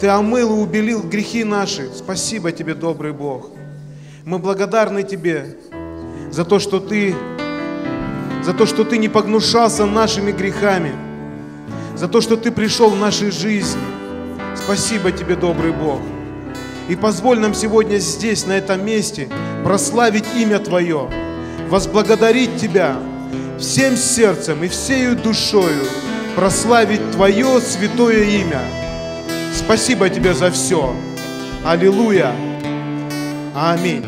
Ты омыл и убелил грехи наши. Спасибо Тебе, добрый Бог. Мы благодарны Тебе за то, что Ты не погнушался нашими грехами, за то, что Ты пришел в нашей жизни. Спасибо Тебе, добрый Бог. И позволь нам сегодня здесь, на этом месте, прославить имя Твое, возблагодарить Тебя всем сердцем и всею душою, прославить Твое святое имя. Спасибо Тебе за все. Аллилуйя. Аминь.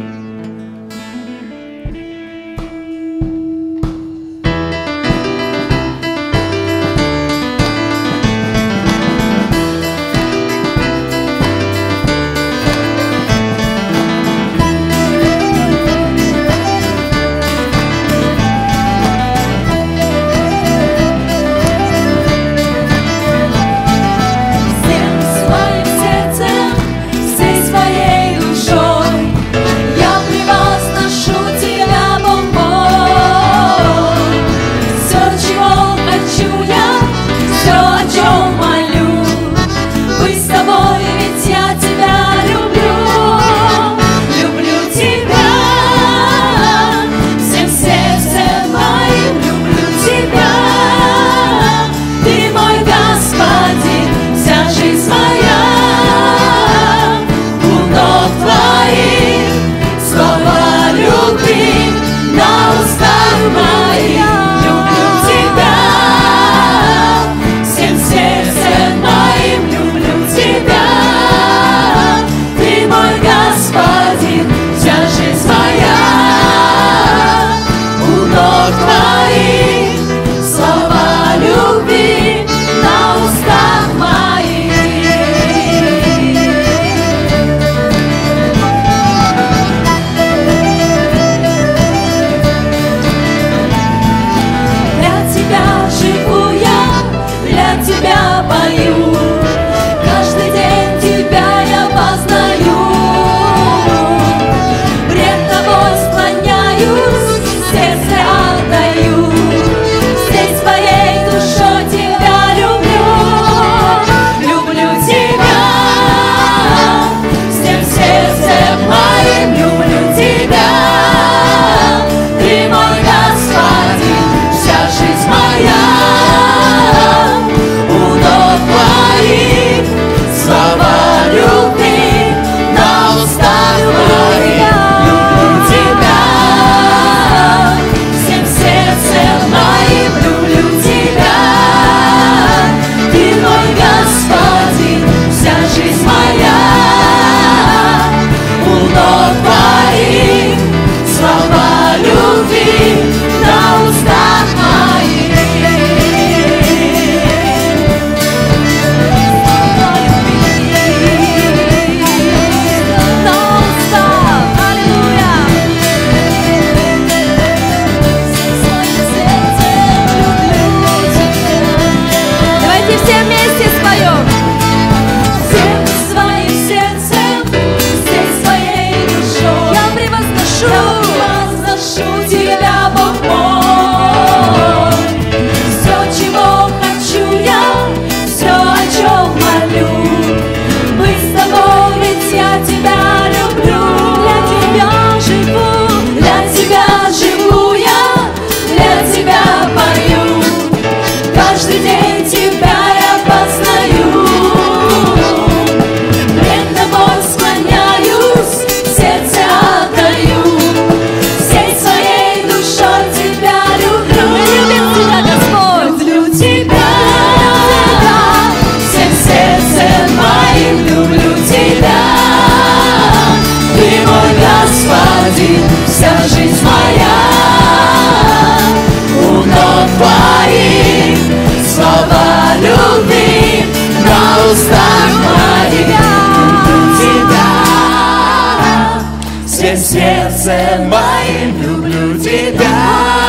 сердцем моим люблю Тебя.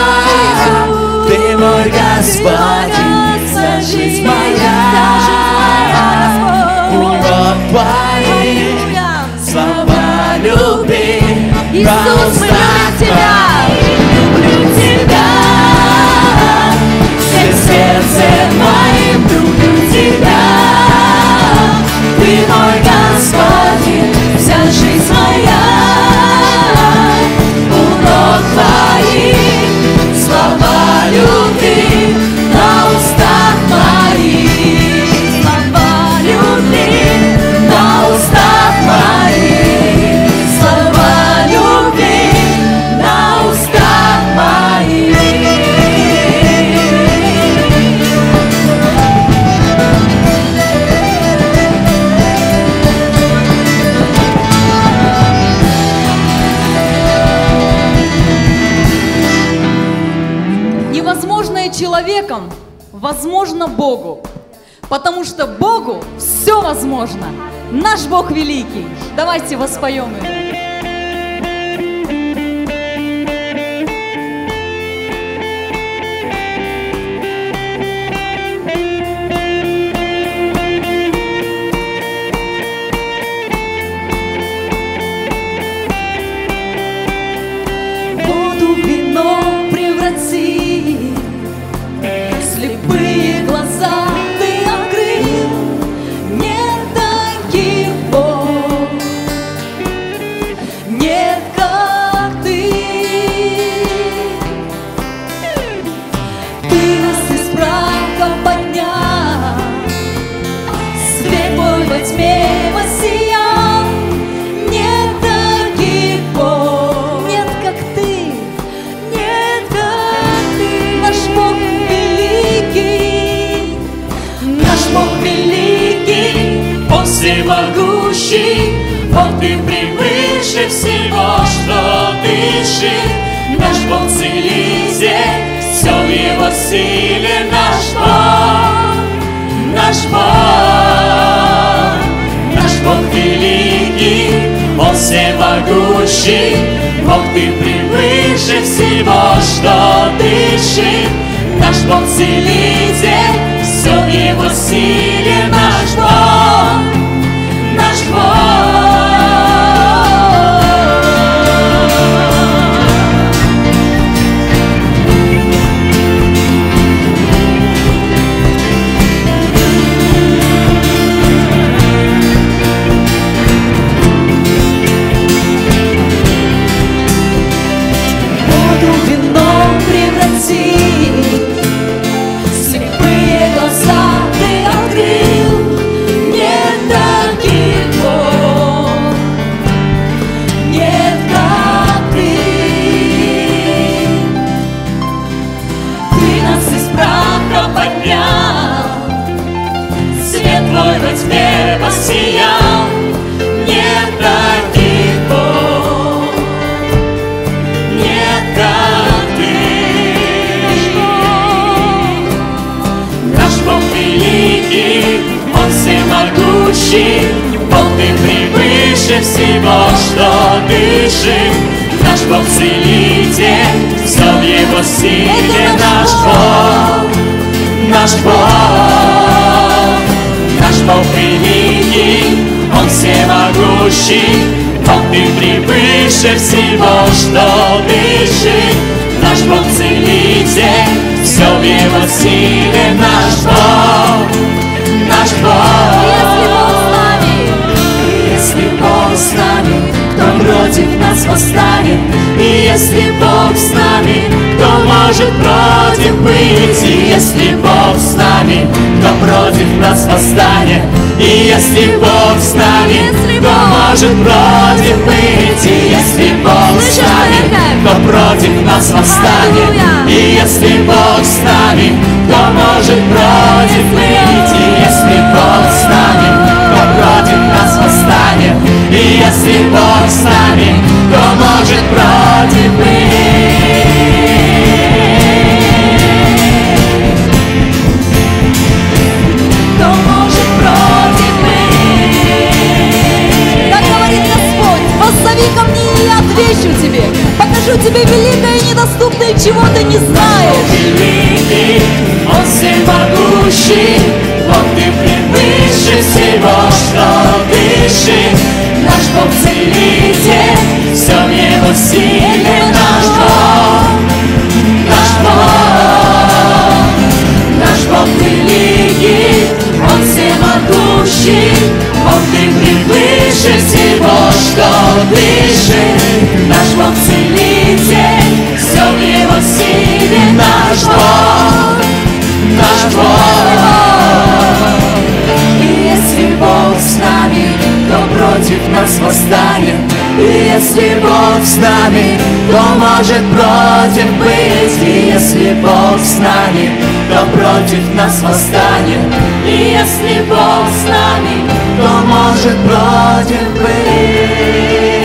Ты мой Господин, вся жизнь моя. Урок Твоих, слова любви, Иисус, мы любим Тебя. Люблю Тебя. Всем сердцем моим люблю Тебя. Ты мой Господин, вся жизнь моя у ног твоих, слова любви на устах моих, слова любви на устах моих, слова любви на устах моих. Невозможное человеком возможно Богу, потому что Богу все возможно. Наш Бог великий. Давайте воспоем Его. Воду в вино преврати, слепые глаза ты открыл. Нет таких Бог, нет как ты. Ты нас из праха поднял, свет твой во тьме воссиял. Нет таких Бог, нет как ты, нет как ты. Наш Бог великий, наш Бог великий, Он всемогущий, Бог ты превыше всего, что дышит. Наш Бог целитель, все в Его силе. Наш Бог, наш Бог, наш Бог великий, Он всемогущий, Бог ты превыше всего, что дышит. Наш Бог целитель, все в Его силе. Наш Бог, наш Бог. Воду в вино преврати, слепые глаза ты открыл. Нет таких Бог, нет как ты. Ты нас из праха поднял, свет твой во тьме воссиял. Нет таких Бог, нет как ты. Наш Бог великий, Он всемогущий, Бог ты превыше всего, что дышит. Наш Бог целитель, все в Его силе. Наш Бог, наш Бог, наш Бог великий, Он всемогущий, Бог ты превыше всего, что дышит. Наш Бог целитель, все в Его силе. Наш Бог, наш Бог. Если Бог с нами, кто против нас восстанет? И если Бог с нами, кто может против быть? И если Бог с нами, кто против нас восстанет? И если Бог с нами, кто может против быть? И если Бог с нами, кто против нас восстанет? И если Бог с нами, кто может против быть? И если Бог с нами, кто против нас восстанет? И если Бог с нами, кто может против быть? Кто может против быть? Так говорит Господь: воззови ко мне, и я отвечу тебе, покажу тебе великое и недоступное, чего ты не знаешь. Великий, Он всемогущий, Бог ты превыше всего, что дышит. Наш Бог целитель, все в Его силе. Наш Бог, наш Бог, наш Бог великий, Он всемогущий, Бог дышит, наш Бог целитель, все в Его силе, наш Бог, наш Бог. И если Бог с нами, кто против нас восстанет? И если Бог с нами, кто может против быть? И если Бог с нами, кто против нас восстанет? И если Бог с нами, кто может против быть?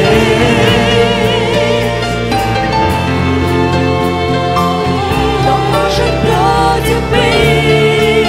Кто может против быть?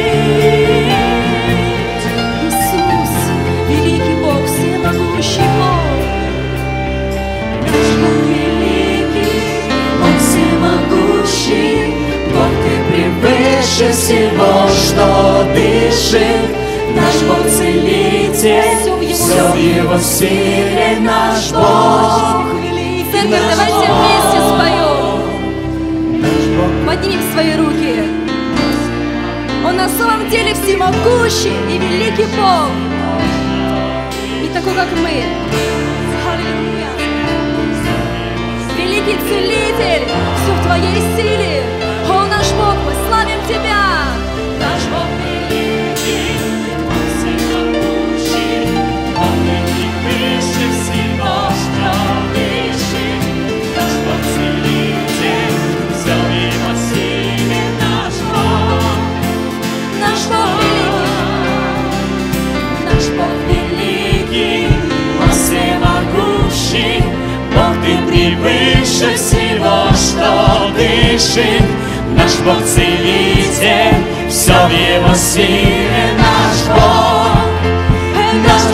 Иисус, великий Бог, всемогущий Бог. Наш Бог великий, Он всемогущий, Бог, Ты превыше всего, что дышит. Наш Бог целитель, все в Его силе, наш Бог. Церковь, давайте вместе споем. Поднимем свои руки. Он на самом деле всемогущий и великий Бог. Не такой, как мы. Аллилуйя. Великий целитель, все в Твоей силе. О, наш Бог, мы славим Тебя. Наш Бог великий, Он всемогущий, Он превыше всего, что дышит. Наш Бог целитель, все в Его силе, наш Бог. Наш Бог великий. Наш Бог великий, Он всемогущий, Бог, Ты превыше всего, что дышит. Наш Бог целитель, все в Его силе, наш Бог, наш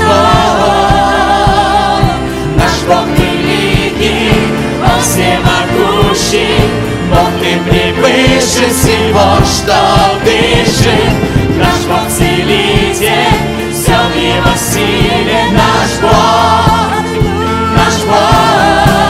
Бог, наш Бог великий, Он всемогущий, Бог, Ты превыше всего, что дышит. Наш Бог целитель, все в Его силе, наш Бог, наш Бог.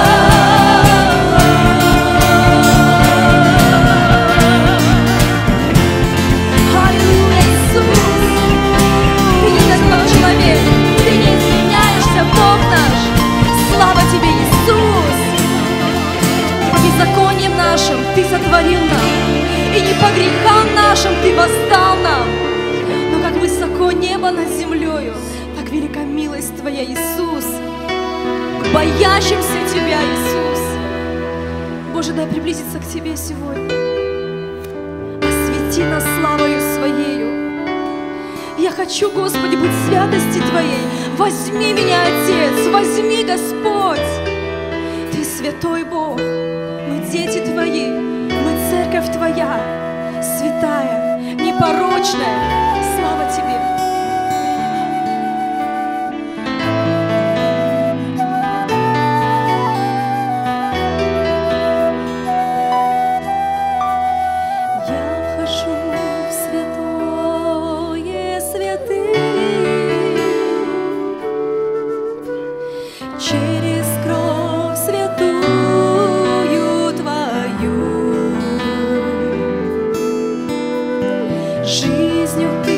Аллилуйя, Иисус. Ты не такой человек. Ты не изменяешься, Бог наш. Слава Тебе, Иисус. По беззакониям нашим Ты сотворил нам, и не по грехам нашим Ты воздал нам. Но как высоко небо над землею, так велика милость Твоя, Иисус, к боящимся Тебя, Иисус. Боже, дай приблизиться к Тебе сегодня. Освети нас славою Своею. Я хочу, Господи, быть в святости Твоей. Возьми меня, Отец, возьми, Господь. Ты святой Бог, мы дети Твои, мы церковь Твоя, святая, непорочная. Слава Тебе. Я вхожу в святое святых через кровь святую Твою, жизнью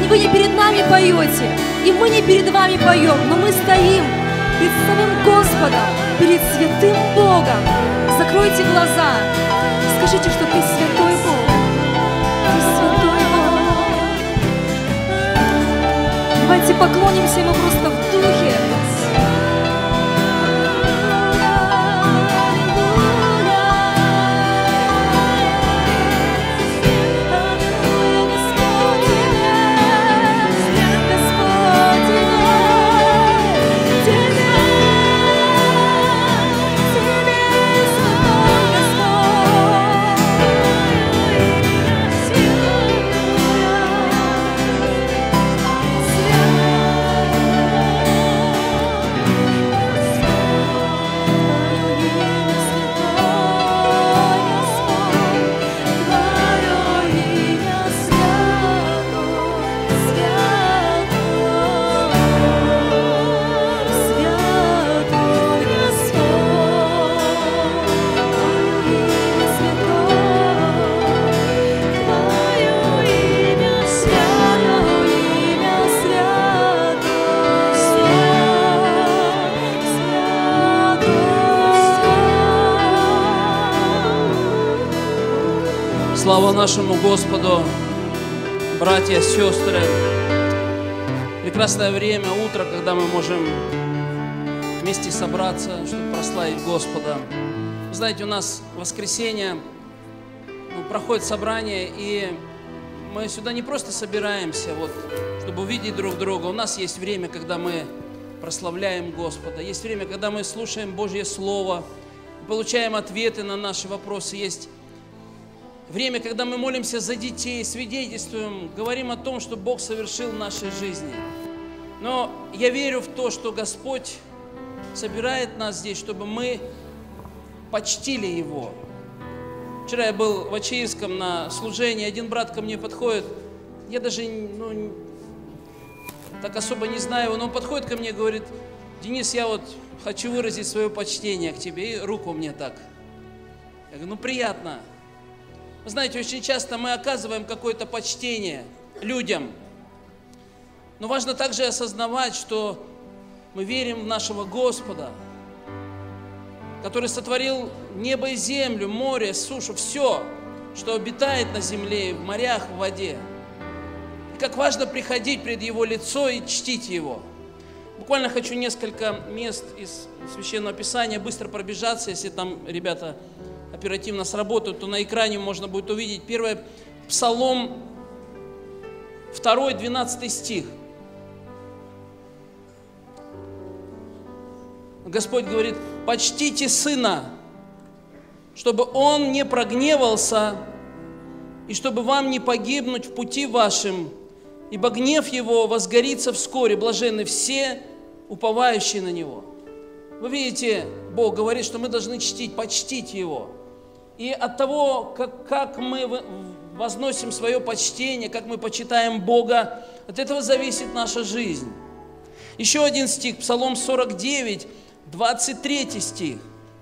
вы не перед нами поете, и мы не перед вами поем, но мы стоим перед самим Господом, перед святым Богом. Закройте глаза, скажите, что ты святой Бог. Ты святой Бог. Давайте поклонимся Ему просто в духе. Слава нашему Господу, братья, сестры. Прекрасное время, утро, когда мы можем вместе собраться, чтобы прославить Господа. Вы знаете, у нас в воскресенье проходит собрание, и мы сюда не просто собираемся, чтобы увидеть друг друга. У нас есть время, когда мы прославляем Господа. Есть время, когда мы слушаем Божье Слово, получаем ответы на наши вопросы. Есть время, когда мы молимся за детей, свидетельствуем, говорим о том, что Бог совершил в нашей жизни. Но я верю в то, что Господь собирает нас здесь, чтобы мы почтили Его. Вчера я был в Ачаирском на служении, один брат ко мне подходит, я даже так особо не знаю его, но он подходит ко мне и говорит: Денис, я хочу выразить свое почтение к тебе, и руку мне так. Я говорю, приятно. Вы знаете, очень часто мы оказываем какое-то почтение людям, но важно также осознавать, что мы верим в нашего Господа, который сотворил небо и землю, море, сушу, все, что обитает на земле, в морях, в воде. И как важно приходить пред Его лицо и чтить Его. Буквально хочу несколько мест из Священного Писания быстро пробежаться, если там ребята оперативно сработают, то на экране можно будет увидеть. Первое, Псалом 2, 12 стих. Господь говорит: почтите Сына, чтобы Он не прогневался, и чтобы вам не погибнуть в пути вашем, ибо гнев Его возгорится вскоре, блаженны все, уповающие на Него. Вы видите, Бог говорит, что мы должны чтить, почтить Его. И от того, как мы возносим свое почтение, как мы почитаем Бога, от этого зависит наша жизнь. Еще один стих, Псалом 49, 23 стих.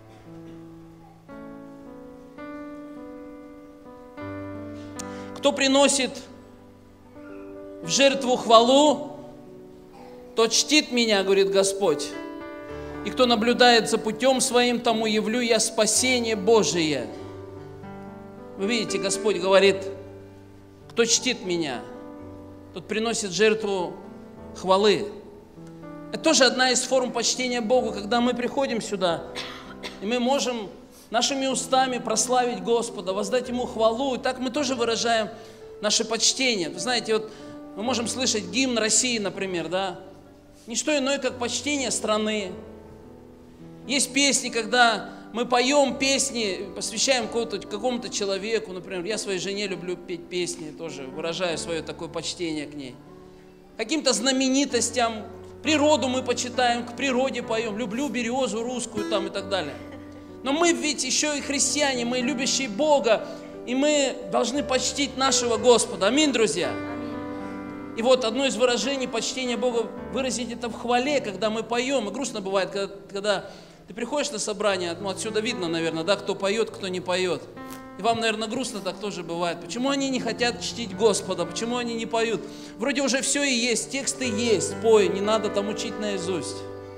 Кто приносит в жертву хвалу, тот чтит меня, говорит Господь. И кто наблюдает за путем своим, тому явлю я спасение Божие. Вы видите, Господь говорит: кто чтит меня, тот приносит жертву хвалы. Это тоже одна из форм почтения Богу, когда мы приходим сюда, и мы можем нашими устами прославить Господа, воздать Ему хвалу, и так мы тоже выражаем наше почтение. Вы знаете, мы можем слышать гимн России, например, да? Не что иное, как почтение страны. Есть песни, когда мы поем песни, посвящаем какому-то человеку, например, я своей жене люблю петь песни, тоже выражаю свое такое почтение к ней. Каким-то знаменитостям, природу мы почитаем, к природе поем, люблю березу русскую там и так далее. Но мы ведь еще и христиане, мы любящие Бога, и мы должны почтить нашего Господа. Аминь, друзья. И одно из выражений почтения Бога выразить это в хвале, когда мы поем. И грустно бывает, когда ты приходишь на собрание, отсюда видно, наверное, да, кто поет, кто не поет. И вам, наверное, грустно так тоже бывает. Почему они не хотят чтить Господа? Почему они не поют? Вроде уже все и есть, тексты есть, пой, не надо там учить наизусть.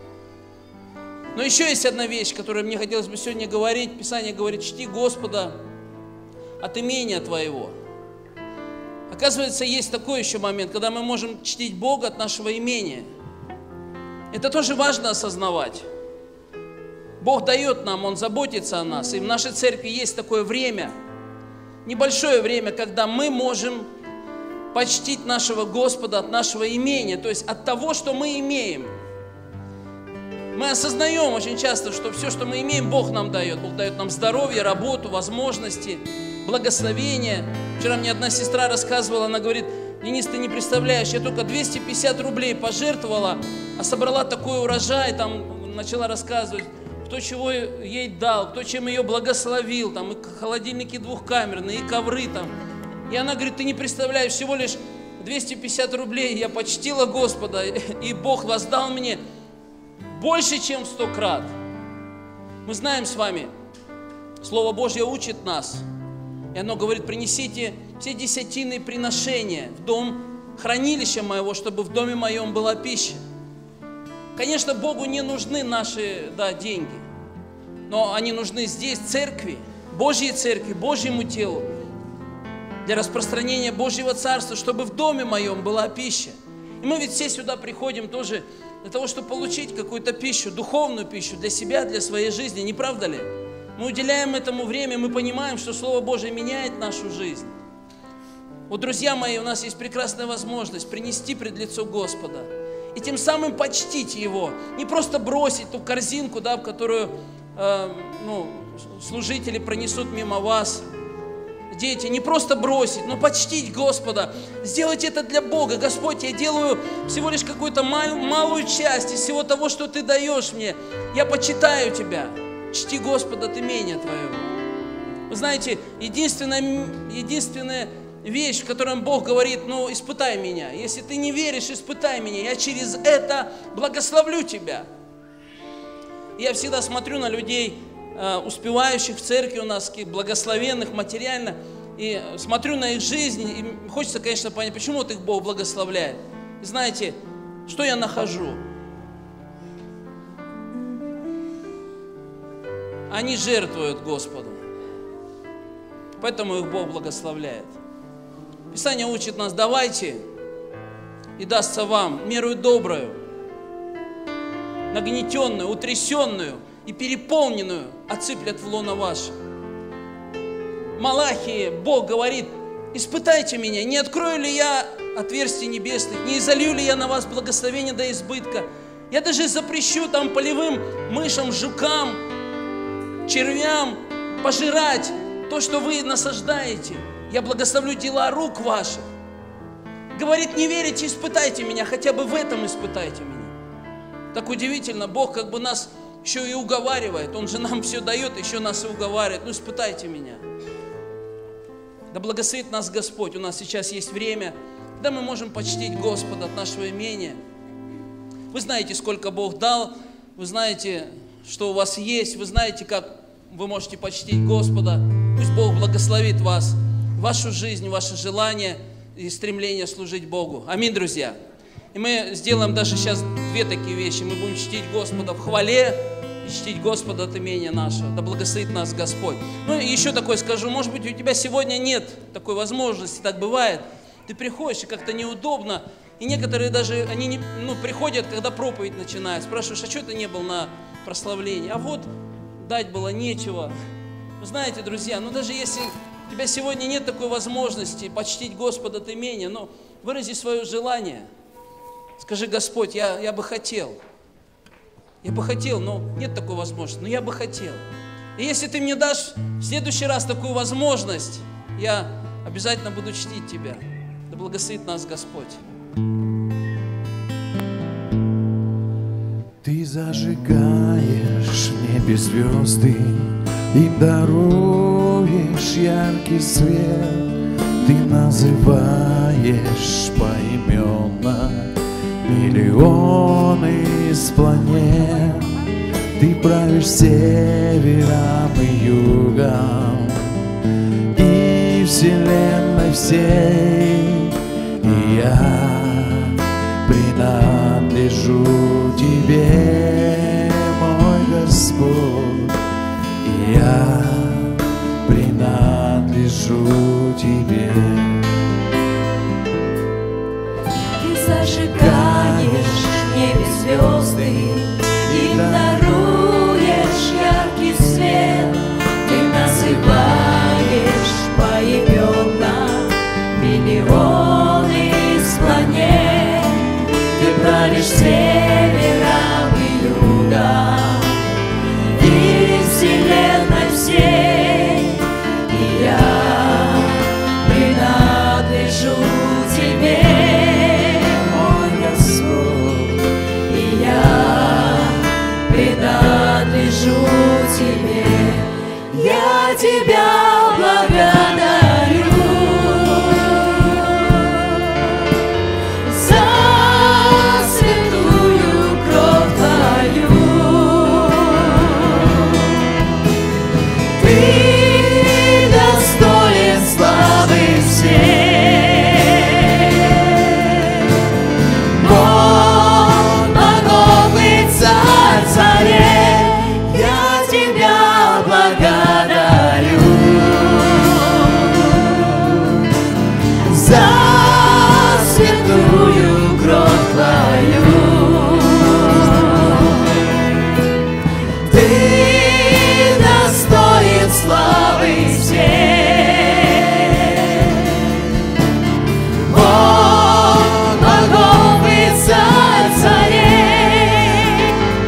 Но еще есть одна вещь, которую мне хотелось бы сегодня говорить. Писание говорит: чти Господа от имения твоего. Оказывается, есть такой еще момент, когда мы можем чтить Бога от нашего имения. Это тоже важно осознавать. Бог дает нам, Он заботится о нас. И в нашей церкви есть такое время, небольшое время, когда мы можем почтить нашего Господа от нашего имения, то есть от того, что мы имеем. Мы осознаем очень часто, что все, что мы имеем, Бог нам дает. Бог дает нам здоровье, работу, возможности, благословение. Вчера мне одна сестра рассказывала, она говорит: Денис, ты не представляешь, я только 250 рублей пожертвовала, а собрала такой урожай, там начала рассказывать, кто чего ей дал, кто чем ее благословил, там и холодильники двухкамерные, и ковры там. И она говорит: ты не представляешь, всего лишь 250 рублей я почтила Господа, и Бог воздал мне больше, чем в 100 крат. Мы знаем с вами, Слово Божье учит нас, и оно говорит: принесите все десятины приношения в дом хранилища моего, чтобы в доме моем была пища. Конечно, Богу не нужны наши деньги, но они нужны здесь, церкви, Божьей церкви, Божьему телу, для распространения Божьего Царства, чтобы в доме моем была пища. И мы ведь все сюда приходим тоже для того, чтобы получить какую-то пищу, духовную пищу для себя, для своей жизни, не правда ли? Мы уделяем этому время, мы понимаем, что Слово Божие меняет нашу жизнь. Вот, друзья мои, у нас есть прекрасная возможность принести пред лицо Господа и тем самым почтить Его. Не просто бросить ту корзинку, в которую служители пронесут мимо вас. Дети, не просто бросить, но почтить Господа. Сделать это для Бога. Господь, я делаю всего лишь какую-то малую часть из всего того, что Ты даешь мне. Я почитаю Тебя. Чти Господа от имения Твоего. Вы знаете, единственная вещь, в которой Бог говорит: испытай меня. Если ты не веришь, испытай меня. Я через это благословлю тебя. Я всегда смотрю на людей, успевающих в церкви у нас, благословенных материально, и смотрю на их жизнь, и хочется, конечно, понять, почему вот их Бог благословляет. И знаете, что я нахожу? Они жертвуют Господу, поэтому их Бог благословляет. Писание учит нас: давайте, и дастся вам мерою добрую, нагнетенную, утрясенную и переполненную отсыплят в лоно ваше. Малахии Бог говорит: испытайте меня, не открою ли я отверстий небесных, не изолью ли я на вас благословение до избытка. Я даже запрещу там полевым мышам, жукам, червям пожирать то, что вы насаждаете. Я благословлю дела рук ваших. Говорит: не верите, испытайте меня, хотя бы в этом испытайте меня. Так удивительно, Бог как бы нас еще и уговаривает. Он же нам все дает, еще нас и уговаривает. Испытайте меня. Да благословит нас Господь. У нас сейчас есть время, когда мы можем почтить Господа от нашего имения. Вы знаете, сколько Бог дал, вы знаете, что у вас есть, вы знаете, как вы можете почтить Господа. Пусть Бог благословит вас, вашу жизнь, ваше желание и стремление служить Богу. Аминь, друзья. И мы сделаем даже сейчас две такие вещи. Мы будем чтить Господа в хвале и чтить Господа от имения нашего. Да благословит нас Господь. И еще такое скажу, может быть, у тебя сегодня нет такой возможности, так бывает. Ты приходишь, и как-то неудобно. И некоторые даже, они приходят, когда проповедь начинает, спрашиваешь: а что ты не был на прославлении? А вот дать было нечего. Вы знаете, друзья, даже если у тебя сегодня нет такой возможности почтить Господа от имения, вырази свое желание. Скажи: Господь, я бы хотел. Я бы хотел, но нет такой возможности. Но я бы хотел. И если ты мне дашь в следующий раз такую возможность, я обязательно буду чтить Тебя. Да благословит нас Господь. Ты зажигаешь в небе звезды и даруешь яркий свет. Ты называешь поименно миллионы из планет. Ты правишь севером и югом, вселенной всей, и я принадлежу Тебе, мой Господь, и я принадлежу Тебе. Ты зажигаешь в небе звезды, им даруешь яркий свет. Ты называешь поименно миллионы из планет. Ты правишь севером и югом и вселенной всей, и я принадлежу Тебе, мой Господь, и я принадлежу Тебе. Я Тебя благодарю за святую кровь Твою. Ты достоин славы всей. Бог богов и Царь царей, я Тебя благодарю за святую кровь Твою. Ты достоин славы всей. Бог богов и Царь царей.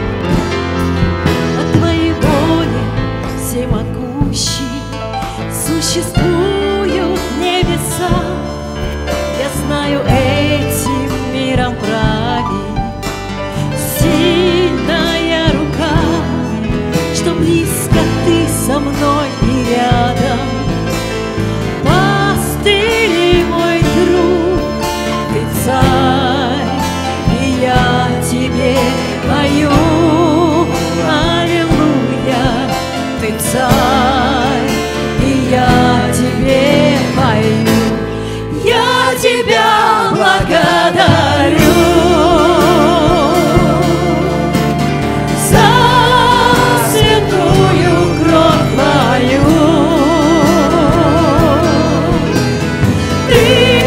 От Твоей воли всемогущий существуют небеса. Я знаю, этим миром правит сильная рука, что близко Ты со мной и рядом. Пастырь и мой друг, Ты царь, и я Тебе пою. Аллилуйя, Ты царь, и я Тебе пою. Я Тебя благодарю за святую кровь Твою. Ты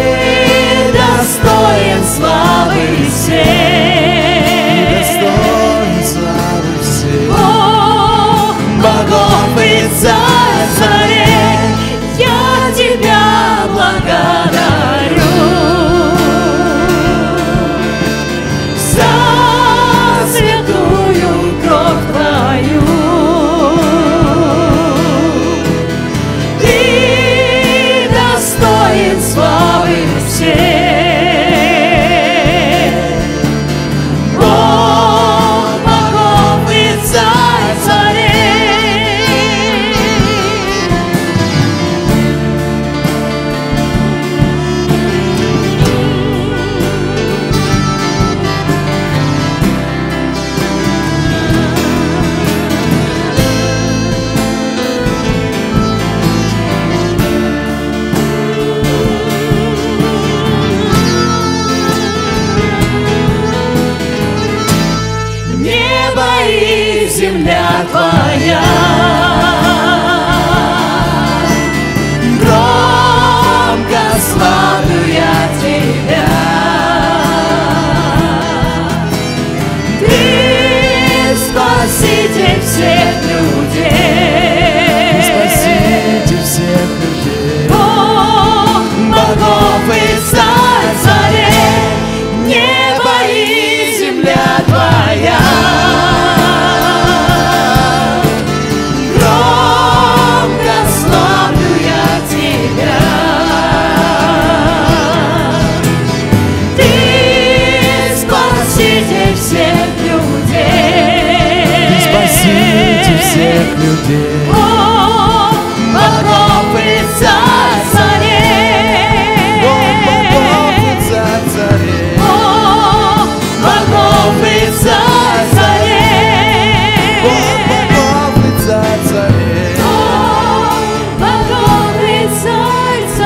достоин славы всей. Достоин славы всей. Бог богов и Царь царей, я Тебя благодарю за святую кровь Твою. Ты достоин славы всей. Бог богов и Царь царей. Небо и земля Твоя, громко славлю я Тебя. Ты Спаситель всех людей. Спасите всех людей. Бог богов и Царь царей, небо и земля Твоя. Громко славлю я Тебя. Ты Спаситель всех людей. Спасите всех людей. Бог богов и Царь царей. Бог богов и Царь царей. Бог богов и Царь царей. Бог богов и Царь царей. Бог богов и Царь царей.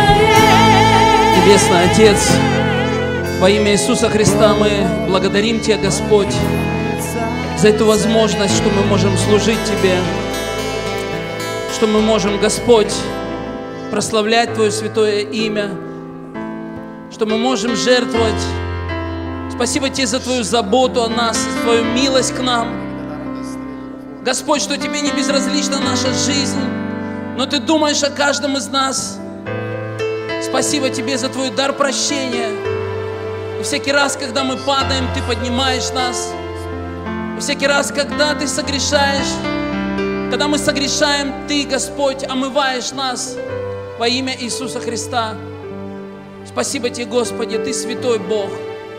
Небесный Отец, во имя Иисуса Христа мы благодарим Тебя, Господь, за эту возможность, что мы можем служить Тебе, что мы можем, Господь, прославлять Твое святое имя, что мы можем жертвовать. Спасибо Тебе за Твою заботу о нас, за Твою милость к нам. Господь, что Тебе не безразлична наша жизнь, но Ты думаешь о каждом из нас. Спасибо Тебе за Твой дар прощения. И всякий раз, когда мы падаем, Ты поднимаешь нас. И всякий раз, когда Ты согрешаешь, когда мы согрешаем, Ты, Господь, омываешь нас во имя Иисуса Христа. Спасибо Тебе, Господи, Ты святой Бог.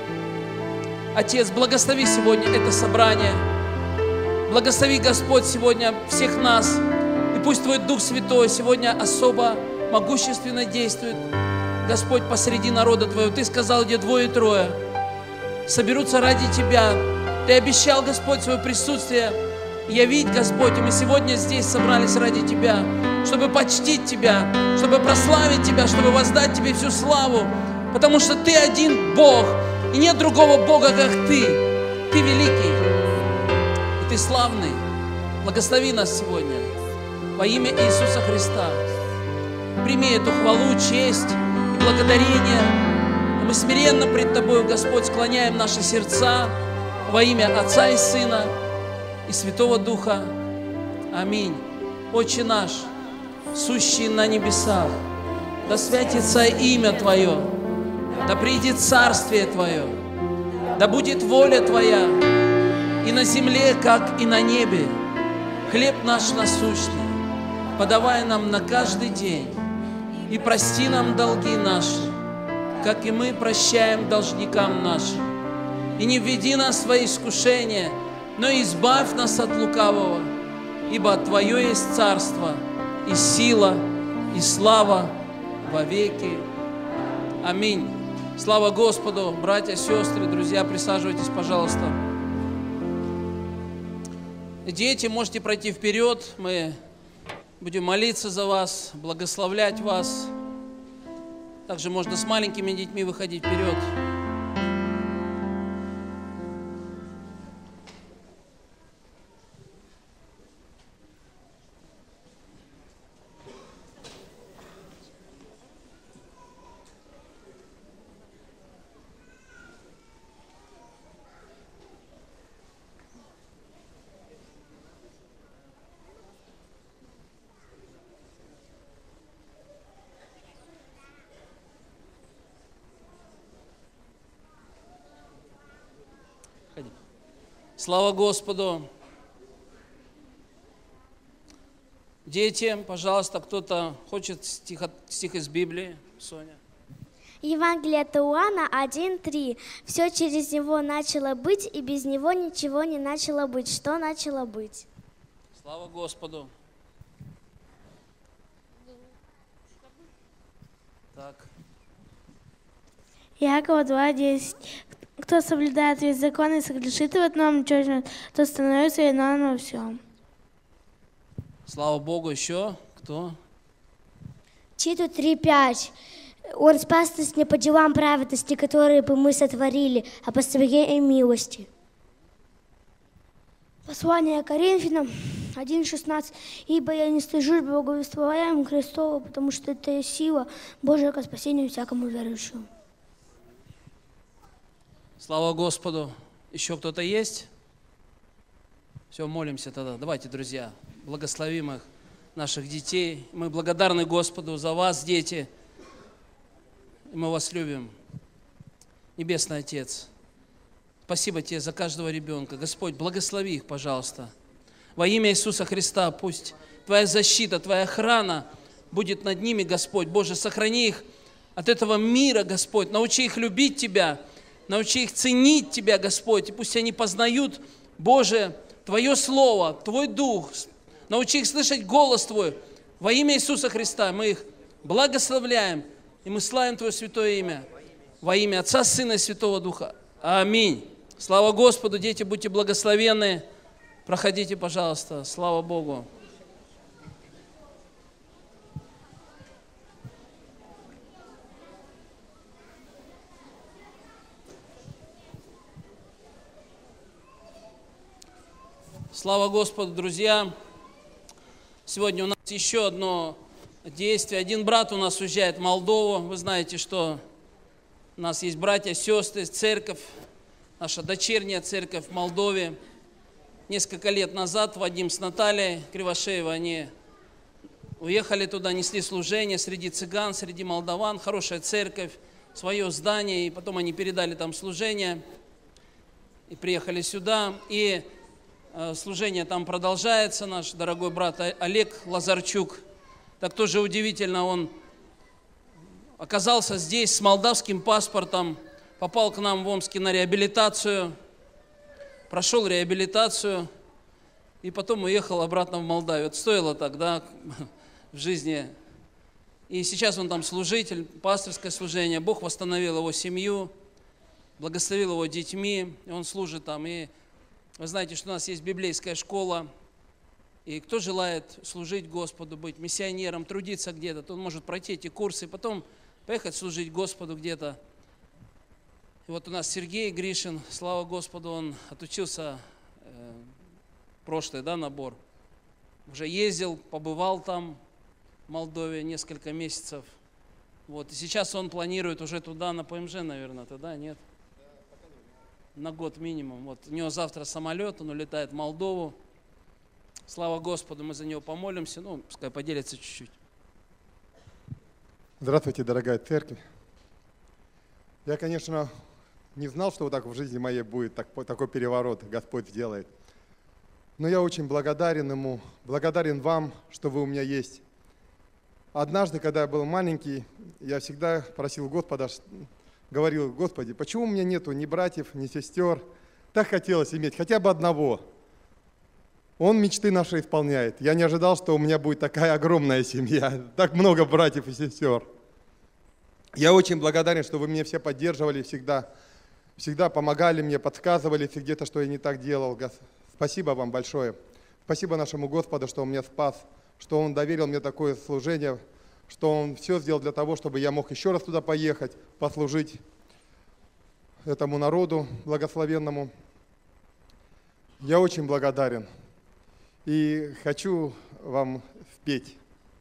Отец, благослови сегодня это собрание. Благослови, Господь, сегодня всех нас. И пусть Твой Дух Святой сегодня особо могущественно действует, Господь, посреди народа Твоего. Ты сказал, где двое и трое соберутся ради Тебя. Ты обещал, Господь, свое присутствие явить, Господь. И мы сегодня здесь собрались ради Тебя, чтобы почтить Тебя, чтобы прославить Тебя, чтобы воздать Тебе всю славу. Потому что Ты один Бог, и нет другого Бога, как Ты. Ты великий, и Ты славный. Благослови нас сегодня во имя Иисуса Христа. Прими эту хвалу, честь и благодарение. И мы смиренно пред Тобою, Господь, склоняем наши сердца во имя Отца и Сына и Святого Духа. Аминь. Отче наш, сущий на небесах, да святится имя Твое, да придет царствие Твое, да будет воля Твоя и на земле, как и на небе. Хлеб наш насущный подавай нам на каждый день, и прости нам долги наши, как и мы прощаем должникам нашим. И не введи нас в свои искушения, но избавь нас от лукавого, ибо Твое есть царство, и сила, и слава во веки. Аминь. Слава Господу, братья, сестры, друзья, присаживайтесь, пожалуйста. Дети, можете пройти вперед, мы будем молиться за вас, благословлять вас. Также можно с маленькими детьми выходить вперед. Слава Господу! Дети, пожалуйста, кто-то хочет стих из Библии? Соня. Евангелие от Иоанна 1:3. Все через Него начало быть, и без Него ничего не начало быть. Что начало быть? Слава Господу! Так. Иакова 2:10. Кто соблюдает весь закон и согрешит в одном черном, то становится виновным во всем. Слава Богу, еще кто? Титу 3:5. Он спас нас не по делам праведности, которые бы мы сотворили, а по своей милости. Послание Коринфянам 1:16. Ибо я не стыжусь благовествованием Христова, потому что это есть сила Божия ко спасению всякому верующему. Слава Господу! Еще кто-то есть? Все, молимся тогда. Давайте, друзья, благословим их, наших детей. Мы благодарны Господу за вас, дети. И мы вас любим. Небесный Отец, спасибо Тебе за каждого ребенка. Господь, благослови их, пожалуйста. Во имя Иисуса Христа пусть Твоя защита, Твоя охрана будет над ними, Господь. Боже, сохрани их от этого мира, Господь. Научи их любить Тебя. Научи их ценить Тебя, Господь, и пусть они познают, Боже, Твое Слово, Твой Дух. Научи их слышать голос Твой. Во имя Иисуса Христа мы их благословляем, и мы славим Твое святое имя. Во имя Отца, Сына и Святого Духа. Аминь. Слава Господу, дети, будьте благословенны. Проходите, пожалуйста. Слава Богу. Слава Господу, друзья! Сегодня у нас еще одно действие. Один брат у нас уезжает в Молдову. Вы знаете, что у нас есть братья, сестры, церковь, наша дочерняя церковь в Молдове. Несколько лет назад Вадим с Натальей Кривошеевой, они уехали туда, несли служение среди цыган, среди молдаван. Хорошая церковь, свое здание. И потом они передали там служение и приехали сюда. И служение там продолжается. Наш дорогой брат Олег Лазарчук, так тоже удивительно, он оказался здесь с молдавским паспортом, попал к нам в Омске на реабилитацию, прошел реабилитацию и потом уехал обратно в Молдавию. Это стоило тогда в жизни. И сейчас он там служитель, пасторское служение. Бог восстановил его семью, благословил его детьми, и он служит там. И вы знаете, что у нас есть библейская школа, и кто желает служить Господу, быть миссионером, трудиться где-то, то он может пройти эти курсы, потом поехать служить Господу где-то. И вот у нас Сергей Гришин, слава Господу, он отучился, прошлый, набор, уже ездил, побывал там, в Молдове, несколько месяцев. Вот, и сейчас он планирует уже туда, на ПМЖ, наверное, тогда нет? На год минимум. Вот у него завтра самолет, он улетает в Молдову. Слава Господу, мы за него помолимся. Ну, пускай поделится чуть-чуть. Здравствуйте, дорогая церковь. Я, конечно, не знал, что вот так в жизни моей будет такой переворот Господь сделает. Но я очень благодарен Ему, благодарен вам, что вы у меня есть. Однажды, когда я был маленький, я всегда просил Господа, говорил: Господи, почему у меня нету ни братьев, ни сестер? Так хотелось иметь хотя бы одного. Он мечты наши исполняет. Я не ожидал, что у меня будет такая огромная семья, так много братьев и сестер. Я очень благодарен, что вы меня все поддерживали всегда помогали мне, подсказывали, если где-то что я не так делал. Спасибо вам большое. Спасибо нашему Господу, что Он меня спас, что Он доверил мне такое служение, что Он все сделал для того, чтобы я мог еще раз туда поехать, послужить этому народу благословенному. Я очень благодарен и хочу вам спеть.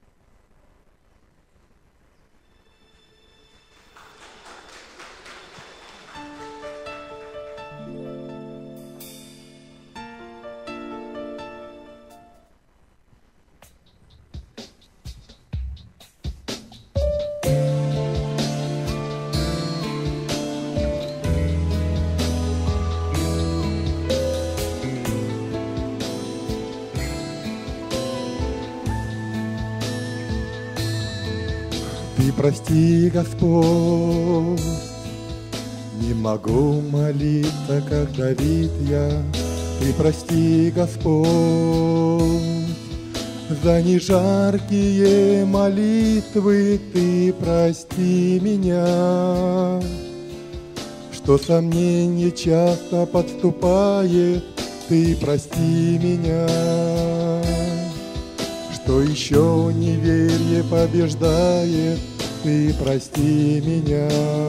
Ты прости, Господь, не могу молиться, как Давид я. Ты прости, Господь, за нежаркие молитвы. Ты прости меня, что сомнение часто подступает. Ты прости меня, что еще неверие побеждает. Ты прости меня,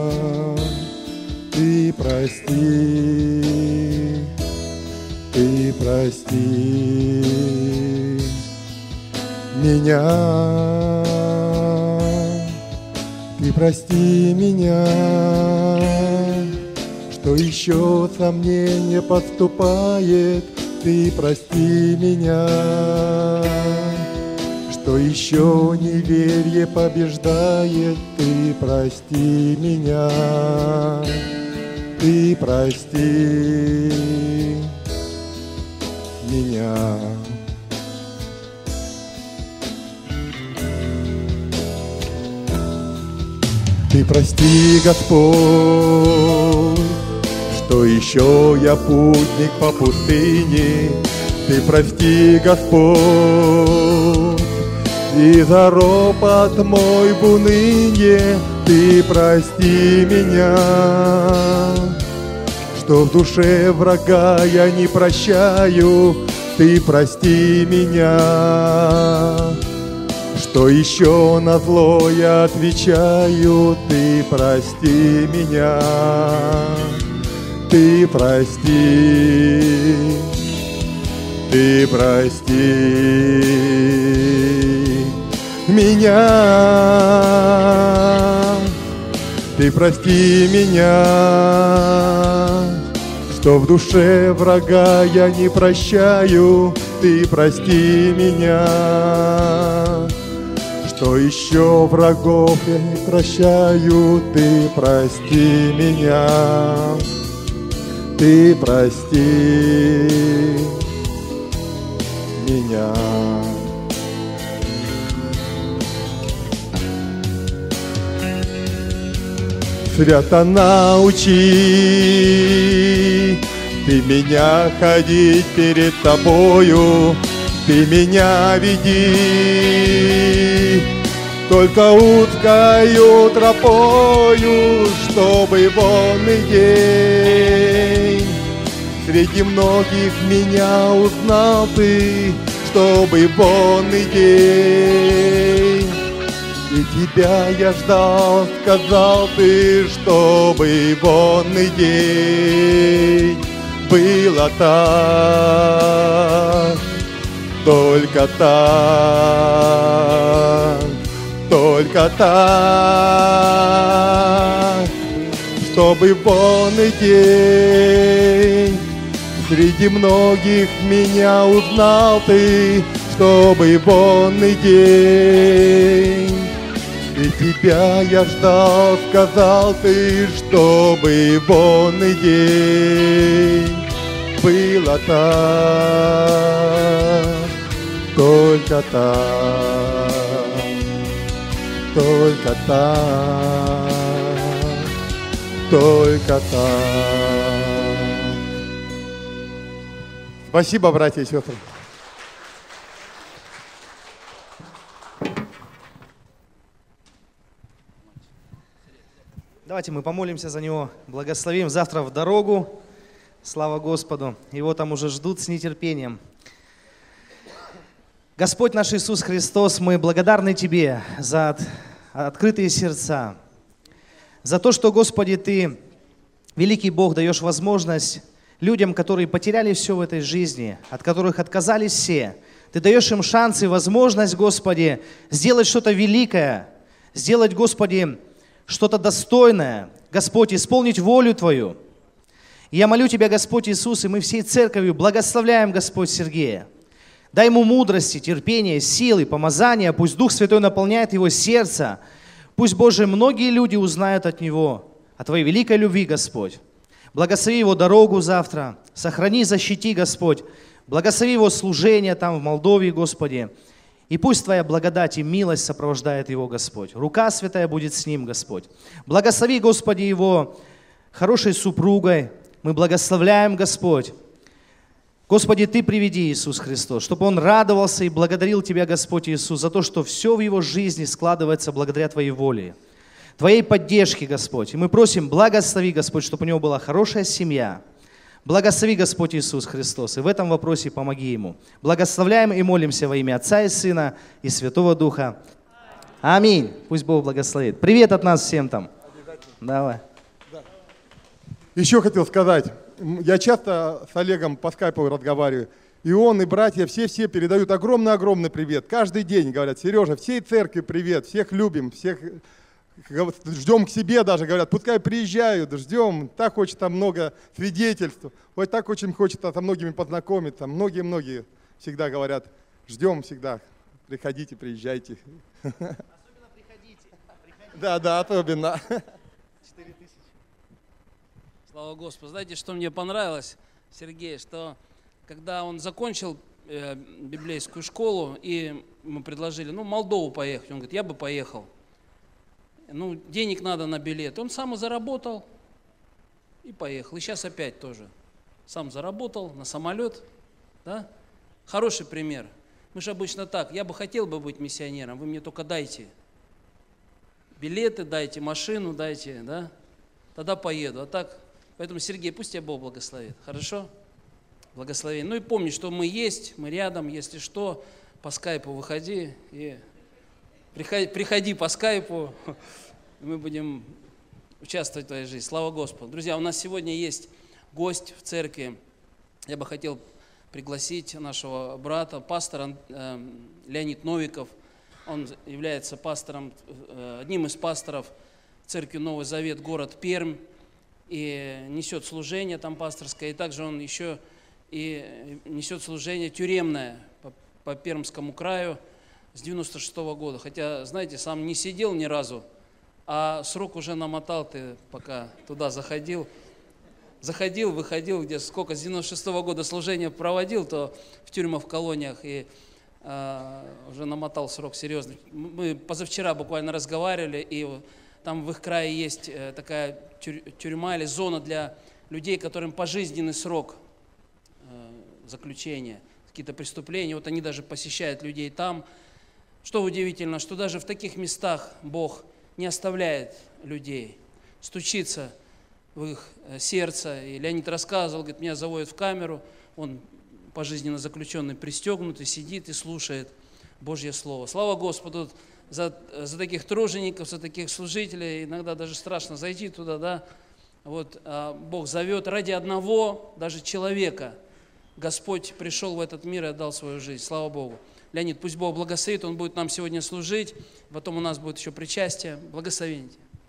ты прости, ты прости меня, ты прости меня, что еще сомнение подступает. Ты прости меня, что еще неверие побеждает. Ты прости меня, ты прости меня. Ты прости, Господь, что еще я путник по пустыне. Ты прости, Господь, и за ропот мой в унынье. Ты прости меня, что в душе врага я не прощаю. Ты прости меня, что еще на зло я отвечаю. Ты прости меня, ты прости, Ты прости меня, Ты прости меня, что в душе врага я не прощаю. Ты прости меня, что еще врагов я не прощаю. Ты прости меня, Ты прости меня. Свято научи Ты меня ходить перед Тобою, Ты меня веди только узкою тропою, чтобы вонный день среди многих меня узнал Ты, чтобы вонный день. И Тебя я ждал, сказал Ты, чтобы вонный день было так, только так, только так, чтобы вонный день среди многих меня узнал Ты, чтобы вонный день. И Тебя я ждал, сказал Ты, чтобы вонный день было так, только так, только так, только так. Спасибо, братья и сестры. Давайте мы помолимся за него, благословим завтра в дорогу. Слава Господу. Его там уже ждут с нетерпением. Господь наш Иисус Христос, мы благодарны Тебе за открытые сердца, за то, что, Господи, Ты, великий Бог, даешь возможность людям, которые потеряли все в этой жизни, от которых отказались все. Ты даешь им шанс и возможность, Господи, сделать что-то великое, сделать, Господи, что-то достойное, Господь, исполнить волю Твою. И я молю Тебя, Господь Иисус, и мы всей церковью благословляем, Господь, Сергея. Дай ему мудрости, терпения, силы, помазания, пусть Дух Святой наполняет его сердце. Пусть, Боже, многие люди узнают от него, о Твоей великой любви, Господь. Благослови его дорогу завтра, сохрани, защити, Господь. Благослови его служение там, в Молдове, Господи. И пусть Твоя благодать и милость сопровождает его, Господь. Рука Святая будет с ним, Господь. Благослови, Господи, его хорошей супругой. Мы благословляем, Господь. Господи, Ты приведи, Иисус Христос, чтобы он радовался и благодарил Тебя, Господь Иисус, за то, что все в его жизни складывается благодаря Твоей воле, Твоей поддержке, Господь. И мы просим, благослови, Господь, чтобы у него была хорошая семья. Благослови, Господь Иисус Христос, и в этом вопросе помоги ему. Благословляем и молимся во имя Отца и Сына и Святого Духа. Аминь. Пусть Бог благословит. Привет от нас всем там. Давай. Еще хотел сказать, я часто с Олегом по скайпу разговариваю, и он, и братья, все передают огромный-огромный привет. Каждый день говорят: Сережа, всей церкви привет, всех любим, всех ждем к себе даже, говорят, пускай приезжают, ждем. Так хочется много свидетельств, вот так очень хочется со многими познакомиться. Многие всегда говорят, ждем всегда, приходите, приезжайте. Особенно приходите. Да, особенно. 4000. Слава Господу. Знаете, что мне понравилось, Сергей, что когда он закончил библейскую школу, и мы предложили, в Молдову поехать, он говорит, я бы поехал. Денег надо на билет. Он сам и заработал и поехал. И сейчас опять тоже. Сам заработал на самолет. Да? Хороший пример. Мы же обычно так. Я бы хотел быть миссионером, вы мне только дайте билеты, дайте машину, дайте, да? Тогда поеду. А так, поэтому, Сергей, пусть тебя Бог благословит. Хорошо? Благослови. И помни, что мы есть, мы рядом. Если что, по скайпу выходи и приходи по скайпу. Мы будем участвовать в твоей жизни. Слава Господу. Друзья, у нас сегодня есть гость в церкви. Я бы хотел пригласить нашего брата, пастора Леонид Новиков. Он является пастором, одним из пасторов церкви Новый Завет, город Пермь, и несет служение там пасторское, и также он еще и несет служение тюремное по Пермскому краю с 96-го года. Хотя, знаете, сам не сидел ни разу, а срок уже намотал, ты пока туда заходил, выходил, где сколько, с 96-го года служение проводил, то в тюрьмах, в колониях, и уже намотал срок серьезный. Мы позавчера буквально разговаривали, и там в их крае есть такая тюрьма или зона для людей, которым пожизненный срок заключения, какие-то преступления. Вот они даже посещают людей там. Что удивительно, что даже в таких местах Бог не оставляет людей, стучится в их сердце. И Леонид рассказывал, говорит, меня заводят в камеру, он пожизненно заключенный, пристегнутый, сидит и слушает Божье Слово. Слава Господу за таких тружеников, за таких служителей. Иногда даже страшно зайти туда, да. Вот, Бог зовет ради одного, даже человека. Господь пришел в этот мир и отдал свою жизнь. Слава Богу. Леонид, пусть Бог благословит, он будет нам сегодня служить. Потом у нас будет еще причастие. Благословение.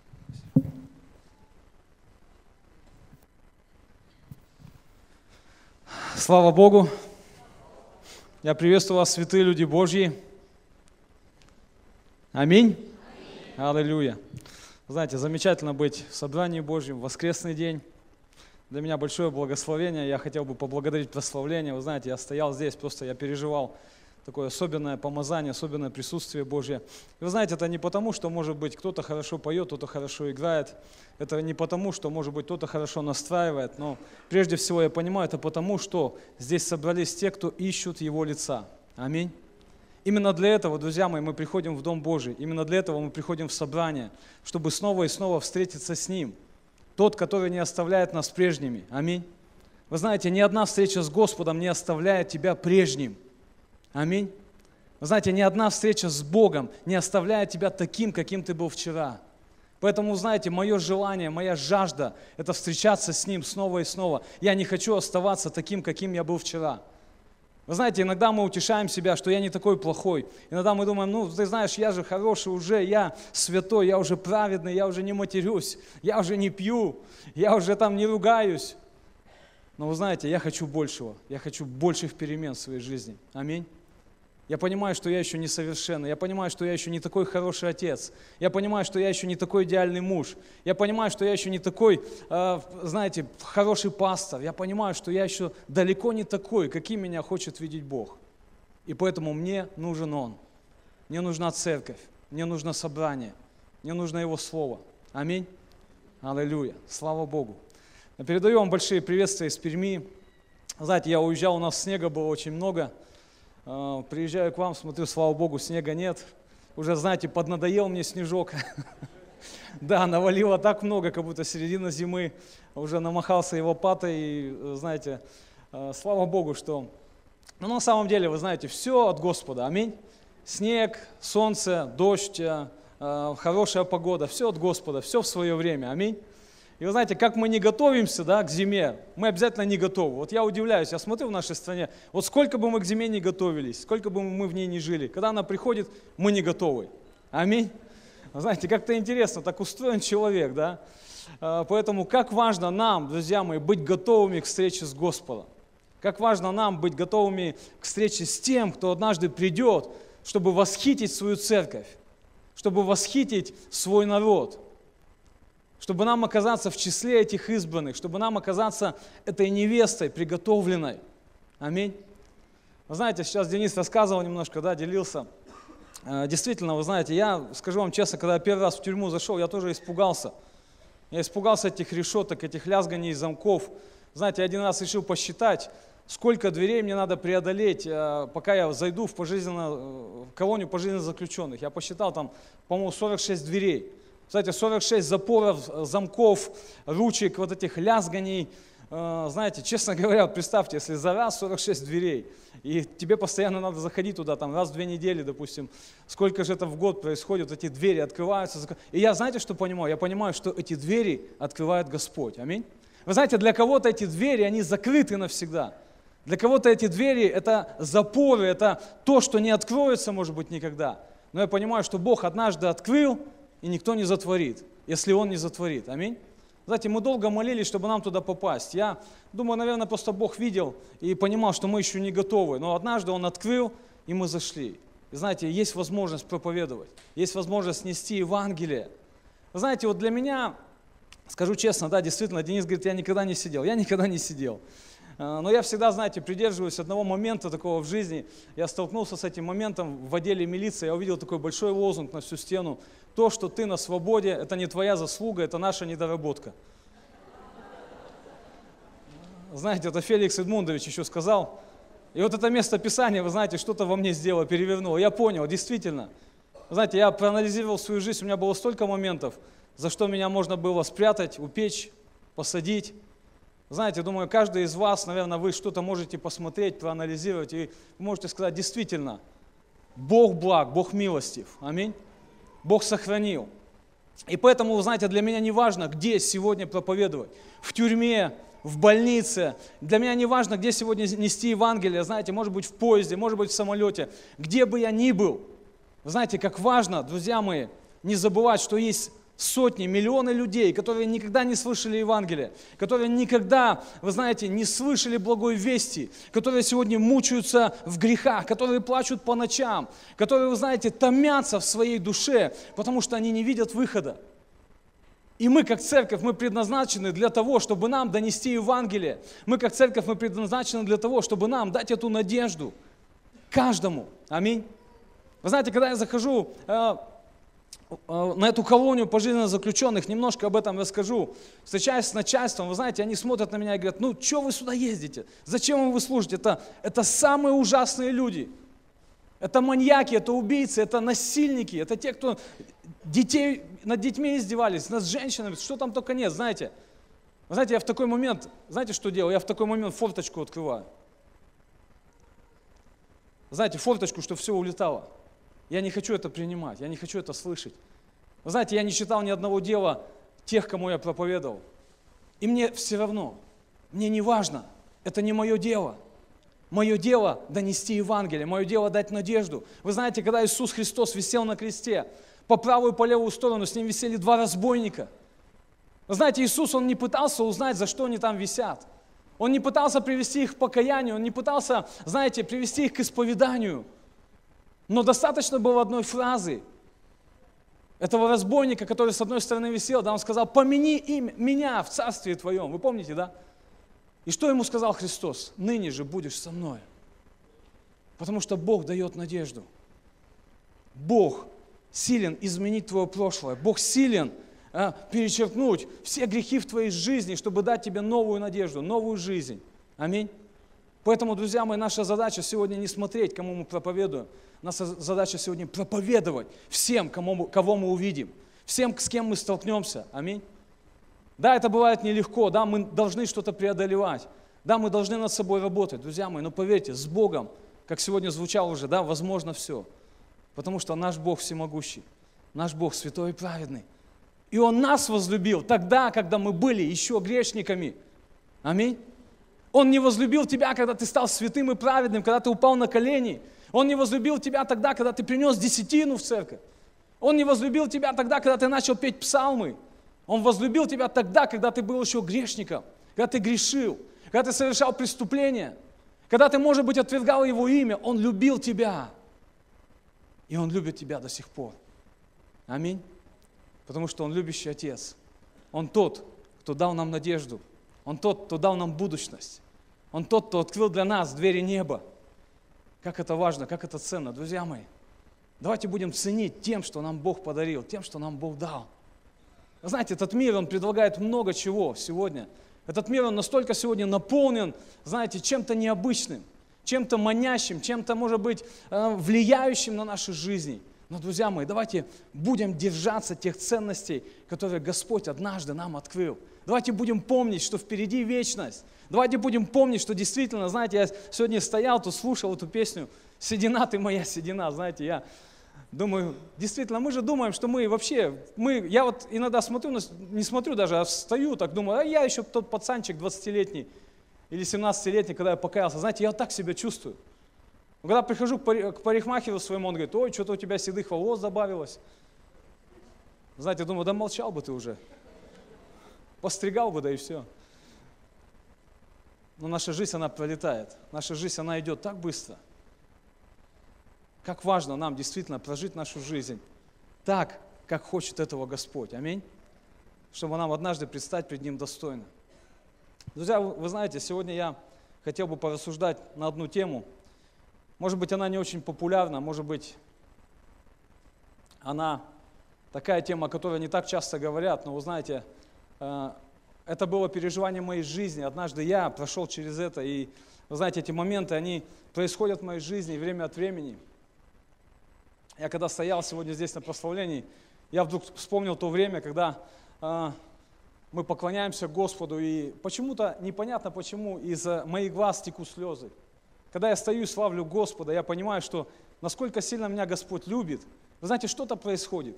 Слава Богу! Я приветствую вас, святые люди Божьи. Аминь. Аллилуйя. Знаете, замечательно быть в собрании Божьем, в воскресный день. Для меня большое благословение. Я хотел бы поблагодарить прославление. Вы знаете, я стоял здесь, просто я переживал такое особенное помазание, особенное присутствие Божье. И вы знаете, это не потому, что, может быть, кто-то хорошо поет, кто-то хорошо играет. Это не потому, что, может быть, кто-то хорошо настраивает. Но прежде всего я понимаю, это потому, что здесь собрались те, кто ищут Его лица. Аминь. Именно для этого, друзья мои, мы приходим в Дом Божий. Именно для этого мы приходим в собрание, чтобы снова и снова встретиться с Ним. Тот, который не оставляет нас прежними. Аминь. Вы знаете, ни одна встреча с Господом не оставляет тебя прежним. Аминь. Вы знаете, ни одна встреча с Богом не оставляет тебя таким, каким ты был вчера. Поэтому, знаете, мое желание, моя жажда – это встречаться с Ним снова и снова. Я не хочу оставаться таким, каким я был вчера. Вы знаете, иногда мы утешаем себя, что я не такой плохой. Иногда мы думаем, ну, ты знаешь, я же хороший уже, я святой, я уже праведный, я уже не матерюсь, я уже не пью, я уже там не ругаюсь. Но вы знаете, я хочу большего, я хочу больших перемен в своей жизни. Аминь. Я понимаю, что я еще не совершенный, я понимаю, что я еще не такой хороший отец, я понимаю, что я еще не такой идеальный муж, я понимаю, что я еще не такой, знаете, хороший пастор, я понимаю, что я еще далеко не такой, каким меня хочет видеть Бог. И поэтому мне нужен Он, мне нужна церковь, мне нужно собрание, мне нужно Его Слово. Аминь. Аллилуйя. Слава Богу. Я передаю вам большие приветствия из Перми. Знаете, я уезжал, у нас снега было очень много. Приезжаю к вам, смотрю, слава Богу, снега нет. Уже, знаете, поднадоел мне снежок. Да, навалило так много, как будто середина зимы. Уже намахался его лопатой. И, знаете, слава Богу, что... Но на самом деле, вы знаете, все от Господа. Аминь. Снег, солнце, дождь, хорошая погода. Все от Господа, все в свое время. Аминь. И вы знаете, как мы не готовимся, да, к зиме, мы обязательно не готовы. Вот я удивляюсь, я смотрю в нашей стране, вот сколько бы мы к зиме не готовились, сколько бы мы в ней не жили, когда она приходит, мы не готовы. Аминь. Вы знаете, как-то интересно, так устроен человек, да. Поэтому как важно нам, друзья мои, быть готовыми к встрече с Господом. Как важно нам быть готовыми к встрече с тем, кто однажды придет, чтобы восхитить свою церковь, чтобы восхитить свой народ. Чтобы нам оказаться в числе этих избранных, чтобы нам оказаться этой невестой, приготовленной. Аминь. Вы знаете, сейчас Денис рассказывал немножко, да, делился. Действительно, вы знаете, я скажу вам честно, когда я первый раз в тюрьму зашел, я тоже испугался. Я испугался этих решеток, этих лязганий замков. Знаете, я один раз решил посчитать, сколько дверей мне надо преодолеть, пока я зайду в колонию пожизненно заключенных. Я посчитал там, по-моему, 46 дверей. Знаете, 46 запоров, замков, ручек, вот этих лязганий. Знаете, честно говоря, представьте, если за раз 46 дверей, и тебе постоянно надо заходить туда, там, раз в 2 недели, допустим, сколько же это в год происходит, эти двери открываются. И я, знаете, что понимаю? Я понимаю, что эти двери открывает Господь. Аминь. Вы знаете, для кого-то эти двери, они закрыты навсегда. Для кого-то эти двери – это запоры, это то, что не откроется, может быть, никогда. Но я понимаю, что Бог однажды открыл, и никто не затворит, если Он не затворит. Аминь. Знаете, мы долго молились, чтобы нам туда попасть. Я думаю, наверное, просто Бог видел и понимал, что мы еще не готовы. Но однажды Он открыл, и мы зашли. И знаете, есть возможность проповедовать, есть возможность нести Евангелие. Вы знаете, вот для меня, скажу честно, да, действительно, Денис говорит, я никогда не сидел. Я никогда не сидел. Но я всегда, знаете, придерживаюсь одного момента такого в жизни. Я столкнулся с этим моментом в отделе милиции, я увидел такой большой лозунг на всю стену. То, что ты на свободе, это не твоя заслуга, это наша недоработка. Знаете, это Феликс Эдмундович еще сказал. И вот это место Писания, вы знаете, что-то во мне сделало, перевернуло. Я понял, действительно. Вы знаете, я проанализировал свою жизнь, у меня было столько моментов, за что меня можно было спрятать, упечь, посадить. Знаете, думаю, каждый из вас, наверное, вы что-то можете посмотреть, проанализировать, и вы можете сказать, действительно, Бог благ, Бог милостив. Аминь. Бог сохранил. И поэтому, вы знаете, для меня не важно, где сегодня проповедовать. В тюрьме, в больнице. Для меня не важно, где сегодня нести Евангелие. Знаете, может быть в поезде, может быть в самолете. Где бы я ни был. Вы знаете, как важно, друзья мои, не забывать, что есть сотни, миллионы людей, которые никогда не слышали Евангелия, которые никогда, вы знаете, не слышали благой вести, которые сегодня мучаются в грехах, которые плачут по ночам, которые, вы знаете, томятся в своей душе, потому что они не видят выхода. И мы, как церковь, мы предназначены для того, чтобы нам донести Евангелие. Мы, как церковь, мы предназначены для того, чтобы нам дать эту надежду каждому. Аминь. Вы знаете, когда я захожу на эту колонию пожизненно заключенных, немножко об этом расскажу. Встречаясь с начальством, вы знаете, они смотрят на меня и говорят, ну, что вы сюда ездите? Зачем вы служите? Это самые ужасные люди. Это маньяки, это убийцы, это насильники, это те, кто над детьми издевались, над женщинами, что там только нет, знаете. Вы знаете, я в такой момент, знаете, что делаю? Я в такой момент форточку открываю. Знаете, форточку, чтобы все улетало. Я не хочу это принимать, я не хочу это слышать. Вы знаете, я не читал ни одного дела тех, кому я проповедовал. И мне все равно, мне не важно, это не мое дело. Мое дело донести Евангелие, мое дело дать надежду. Вы знаете, когда Иисус Христос висел на кресте, по правую и по левую сторону с ним висели два разбойника. Вы знаете, Иисус, Он не пытался узнать, за что они там висят. Он не пытался привести их к покаянию, Он не пытался, знаете, привести их к исповеданию. Но достаточно было одной фразы этого разбойника, который с одной стороны висел, да, он сказал, помяни имя меня в царстве Твоем. Вы помните, да? И что ему сказал Христос? Ныне же будешь со мной. Потому что Бог дает надежду. Бог силен изменить твое прошлое. Бог силен перечеркнуть все грехи в твоей жизни, чтобы дать тебе новую надежду, новую жизнь. Аминь. Поэтому, друзья мои, наша задача сегодня не смотреть, кому мы проповедуем. Наша задача сегодня проповедовать всем, кого мы увидим, всем, с кем мы столкнемся. Аминь. Да, это бывает нелегко, да, мы должны что-то преодолевать, да, мы должны над собой работать, друзья мои, но поверьте, с Богом, как сегодня звучало уже, да, возможно все. Потому что наш Бог всемогущий, наш Бог святой и праведный. И Он нас возлюбил тогда, когда мы были еще грешниками. Аминь. Он не возлюбил тебя, когда ты стал святым и праведным, когда ты упал на колени. Он не возлюбил тебя тогда, когда ты принес десятину в церковь. Он не возлюбил тебя тогда, когда ты начал петь псалмы. Он возлюбил тебя тогда, когда ты был еще грешником, когда ты грешил, когда ты совершал преступления, когда ты, может быть, отвергал Его имя. Он любил тебя. И Он любит тебя до сих пор. Аминь. Потому что Он любящий Отец. Он тот, кто дал нам надежду. Он тот, кто дал нам будущность. Он тот, кто открыл для нас двери неба. Как это важно, как это ценно. Друзья мои, давайте будем ценить тем, что нам Бог подарил, тем, что нам Бог дал. Вы знаете, этот мир, он предлагает много чего сегодня. Этот мир, он настолько сегодня наполнен, знаете, чем-то необычным, чем-то манящим, чем-то, может быть, влияющим на наши жизни. Но, друзья мои, давайте будем держаться тех ценностей, которые Господь однажды нам открыл. Давайте будем помнить, что впереди вечность. Давайте будем помнить, что действительно, знаете, я сегодня стоял, тут слушал эту песню «Седина, ты моя седина». Знаете, я думаю, действительно, мы же думаем, что мы вообще, я вот иногда смотрю, не смотрю даже, а стою, так думаю, а я еще тот пацанчик 20-летний. или 17-летний, когда я покаялся, знаете, я так себя чувствую. Но когда прихожу к парикмахеру своему, он говорит: ой, что-то у тебя седых волос добавилось. Знаете, думаю, да молчал бы ты уже. Постригал бы, да и все. Но наша жизнь, она пролетает. Наша жизнь, она идет так быстро. Как важно нам действительно прожить нашу жизнь так, как хочет этого Господь. Аминь. Чтобы нам однажды предстать пред Ним достойно. Друзья, вы знаете, сегодня я хотел бы порассуждать на одну тему. Может быть, она не очень популярна, может быть, она такая тема, о которой не так часто говорят, но вы знаете, это было переживание моей жизни. Однажды я прошел через это, и вы знаете, эти моменты, они происходят в моей жизни время от времени. Я когда стоял сегодня здесь на прославлении, я вдруг вспомнил то время, когда мы поклоняемся Господу, и почему-то, непонятно почему, из моих глаз текут слезы. Когда я стою и славлю Господа, я понимаю, что насколько сильно меня Господь любит. Вы знаете, что-то происходит.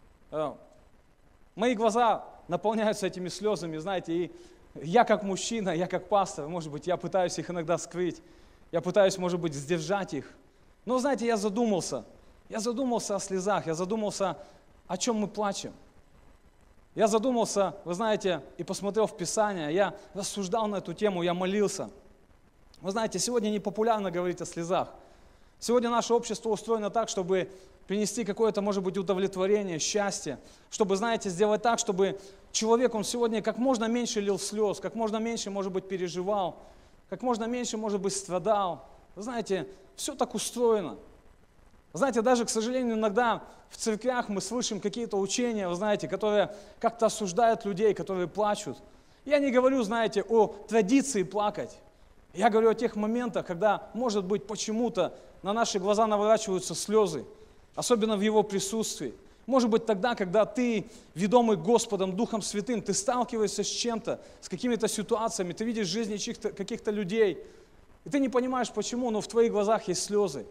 Мои глаза наполняются этими слезами, знаете, и я как мужчина, я как пастор, может быть, я пытаюсь их иногда скрыть, я пытаюсь, может быть, сдержать их. Но, знаете, я задумался о слезах, я задумался, о чем мы плачем. Я задумался, вы знаете, и посмотрел в Писание, я рассуждал на эту тему, я молился. Вы знаете, сегодня не популярно говорить о слезах. Сегодня наше общество устроено так, чтобы принести какое-то, может быть, удовлетворение, счастье, чтобы, знаете, сделать так, чтобы человек, он сегодня как можно меньше лил слез, как можно меньше, может быть, переживал, как можно меньше, может быть, страдал. Вы знаете, все так устроено. Знаете, даже, к сожалению, иногда в церквях мы слышим какие-то учения, вы знаете, которые как-то осуждают людей, которые плачут. Я не говорю, знаете, о традиции плакать. Я говорю о тех моментах, когда, может быть, почему-то на наши глаза наворачиваются слезы, особенно в Его присутствии. Может быть, тогда, когда ты, ведомый Господом, Духом Святым, ты сталкиваешься с чем-то, с какими-то ситуациями, ты видишь в жизни каких-то людей, и ты не понимаешь, почему, но в твоих глазах есть слезы.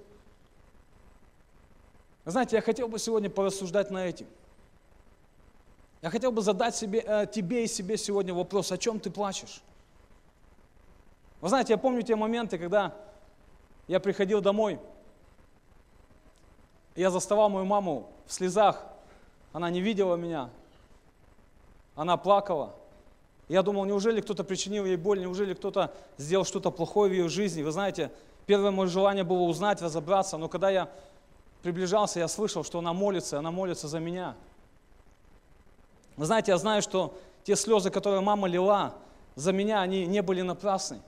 Знаете, я хотел бы сегодня порассуждать на этим. Я хотел бы задать тебе и себе сегодня вопрос, о чем ты плачешь? Вы знаете, я помню те моменты, когда я приходил домой, я заставал мою маму в слезах, она не видела меня, она плакала. Я думал, неужели кто-то причинил ей боль, неужели кто-то сделал что-то плохое в ее жизни. Вы знаете, первое мое желание было узнать, разобраться, но когда я приближался, я слышал, что она молится за меня. Вы знаете, я знаю, что те слезы, которые мама лила за меня, они не были напрасны.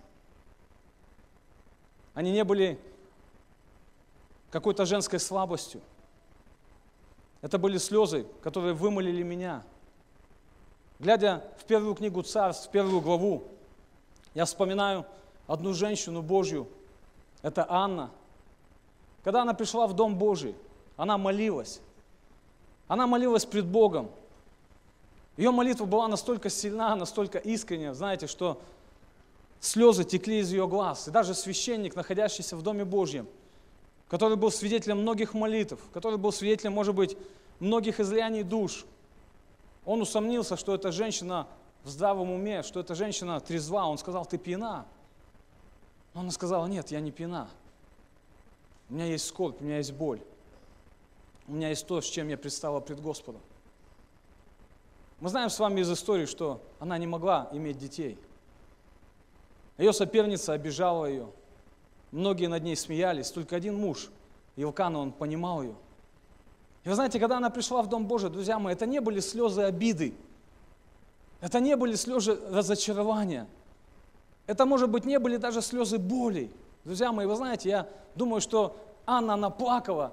Они не были какой-то женской слабостью. Это были слезы, которые вымолили меня. Глядя в первую книгу Царств, в первую главу, я вспоминаю одну женщину Божью, это Анна. Когда она пришла в Дом Божий, она молилась. Она молилась пред Богом. Ее молитва была настолько сильна, настолько искренняя, знаете, что слезы текли из ее глаз. И даже священник, находящийся в Доме Божьем, который был свидетелем многих молитв, который был свидетелем, может быть, многих излияний душ, он усомнился, что эта женщина в здравом уме, что эта женщина трезва. Он сказал: ты пьяна. Но она сказала: нет, я не пьяна. У меня есть скорбь, у меня есть боль. У меня есть то, с чем я предстала пред Господом. Мы знаем с вами из истории, что она не могла иметь детей. Ее соперница обижала ее. Многие над ней смеялись. Только один муж, Елкана, он понимал ее. И вы знаете, когда она пришла в Дом Божий, друзья мои, это не были слезы обиды. Это не были слезы разочарования. Это, может быть, не были даже слезы боли. Друзья мои, вы знаете, я думаю, что Анна, она плакала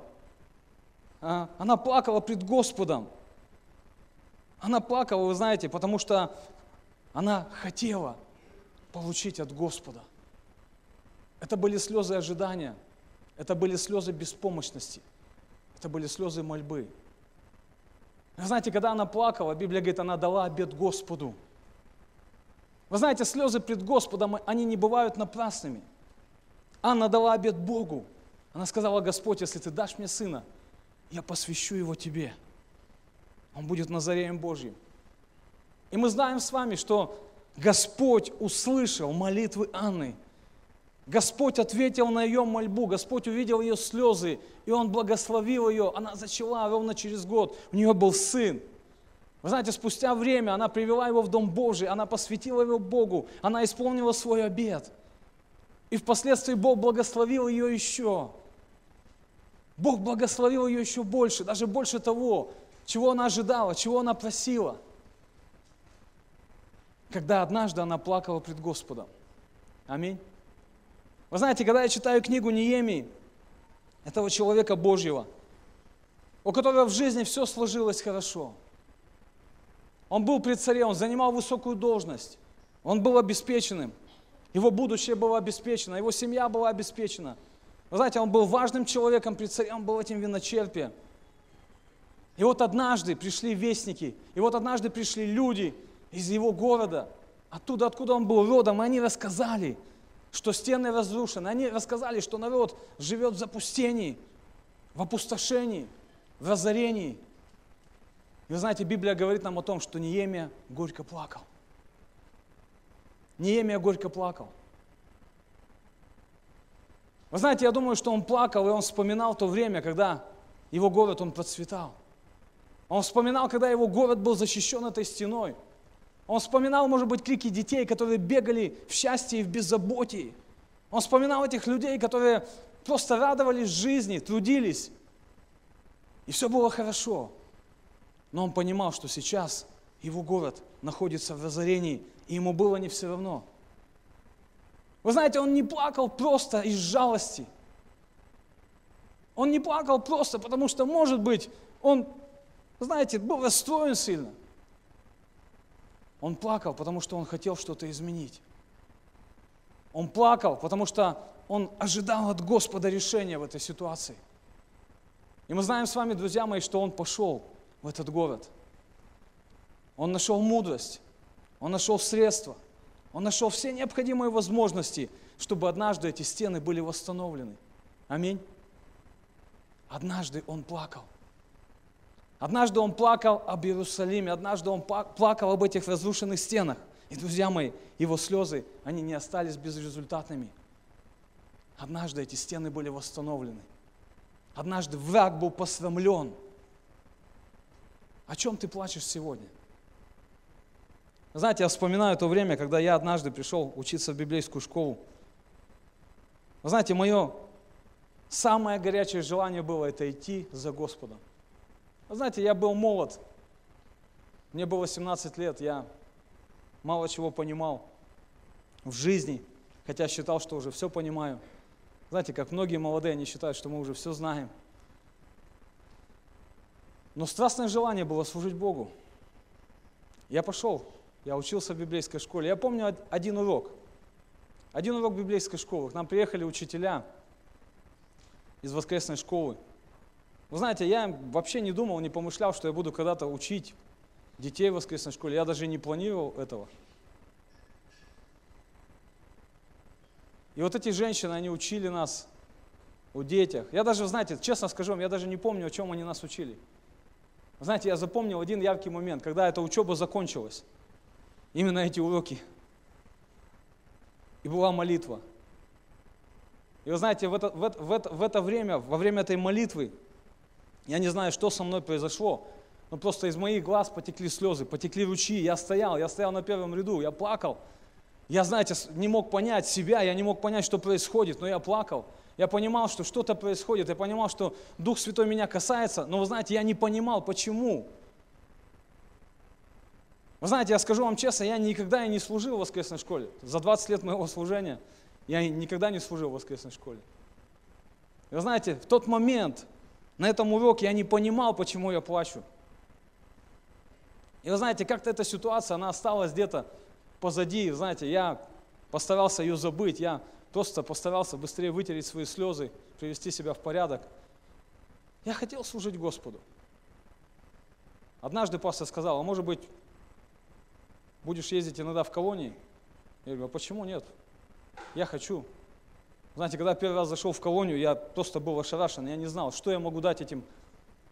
пред Господом. Она плакала, вы знаете, потому что она хотела получить от Господа. Это были слезы ожидания, это были слезы беспомощности, это были слезы мольбы. Вы знаете, когда она плакала, Библия говорит, она дала обет Господу. Вы знаете, слезы пред Господом, они не бывают напрасными. Анна дала обет Богу. Она сказала: Господь, если ты дашь мне сына, я посвящу его тебе. Он будет Назареем Божьим. И мы знаем с вами, что Господь услышал молитвы Анны. Господь ответил на ее мольбу, Господь увидел ее слезы, и Он благословил ее. Она зачала ровно через год, у нее был сын. Вы знаете, спустя время она привела его в Дом Божий, она посвятила его Богу, она исполнила свой обет. И впоследствии Бог благословил ее еще. Бог благословил ее еще больше, даже больше того, чего она ожидала, чего она просила. Когда однажды она плакала пред Господом. Аминь. Вы знаете, когда я читаю книгу Неемии, этого человека Божьего, у которого в жизни все сложилось хорошо. Он был при царе, он занимал высокую должность, он был обеспеченным, его будущее было обеспечено, его семья была обеспечена. Вы знаете, он был важным человеком при царе, он был этим виночерпием. И вот однажды пришли вестники, и вот однажды пришли люди из его города, оттуда, откуда он был родом, и они рассказали, что стены разрушены. Они рассказали, что народ живет в запустении, в опустошении, в разорении. И вы знаете, Библия говорит нам о том, что Неемия горько плакал. Неемия горько плакал. Вы знаете, я думаю, что он плакал, и он вспоминал то время, когда его город, он процветал. Он вспоминал, когда его город был защищен этой стеной. Он вспоминал, может быть, крики детей, которые бегали в счастье и в беззаботии. Он вспоминал этих людей, которые просто радовались жизни, трудились. И все было хорошо. Но он понимал, что сейчас его город находится в разорении, и ему было не все равно. Вы знаете, он не плакал просто из жалости. Он не плакал просто, потому что, может быть, он, знаете, был расстроен сильно. Он плакал, потому что он хотел что-то изменить. Он плакал, потому что он ожидал от Господа решения в этой ситуации. И мы знаем с вами, друзья мои, что он пошел в этот город. Он нашел мудрость, он нашел средства, он нашел все необходимые возможности, чтобы однажды эти стены были восстановлены. Аминь. Однажды он плакал. Однажды он плакал об Иерусалиме, однажды он плакал об этих разрушенных стенах. И, друзья мои, его слезы, они не остались безрезультатными. Однажды эти стены были восстановлены. Однажды враг был посрамлен. О чем ты плачешь сегодня? Знаете, я вспоминаю то время, когда я однажды пришел учиться в библейскую школу. Вы знаете, мое самое горячее желание было это идти за Господом. Вы знаете, я был молод, мне было 17 лет, я мало чего понимал в жизни, хотя считал, что уже все понимаю. Знаете, как многие молодые, они считают, что мы уже все знаем. Но страстное желание было служить Богу. Я пошел, я учился в библейской школе. Я помню один урок библейской школы. К нам приехали учителя из воскресной школы. Вы знаете, я вообще не думал, не помышлял, что я буду когда-то учить детей в воскресной школе. Я даже не планировал этого. И вот эти женщины, они учили нас о детях. Я даже, знаете, честно скажу вам, я даже не помню, о чем они нас учили. Знаете, я запомнил один яркий момент, когда эта учеба закончилась. Именно эти уроки. И была молитва. И вы знаете, в это время, во время этой молитвы, я не знаю, что со мной произошло, но просто из моих глаз потекли слезы, потекли ручьи. Я стоял на первом ряду, я плакал. Я, знаете, не мог понять себя, я не мог понять, что происходит, но я плакал. Я понимал, что что-то происходит, я понимал, что Дух Святой меня касается, но, вы знаете, я не понимал, почему. Вы знаете, я скажу вам честно, я никогда и не служил в воскресной школе. За 20 лет моего служения я никогда не служил в воскресной школе. И вы знаете, в тот момент, на этом уроке я не понимал, почему я плачу. И вы знаете, как-то эта ситуация, она осталась где-то позади. Знаете, я постарался ее забыть, я просто постарался быстрее вытереть свои слезы, привести себя в порядок. Я хотел служить Господу. Однажды пастор сказал, а может быть, будешь ездить иногда в колонии? Я говорю, а почему нет? Я хочу. Знаете, когда первый раз зашел в колонию, я просто был ошарашен, я не знал, что я могу дать этим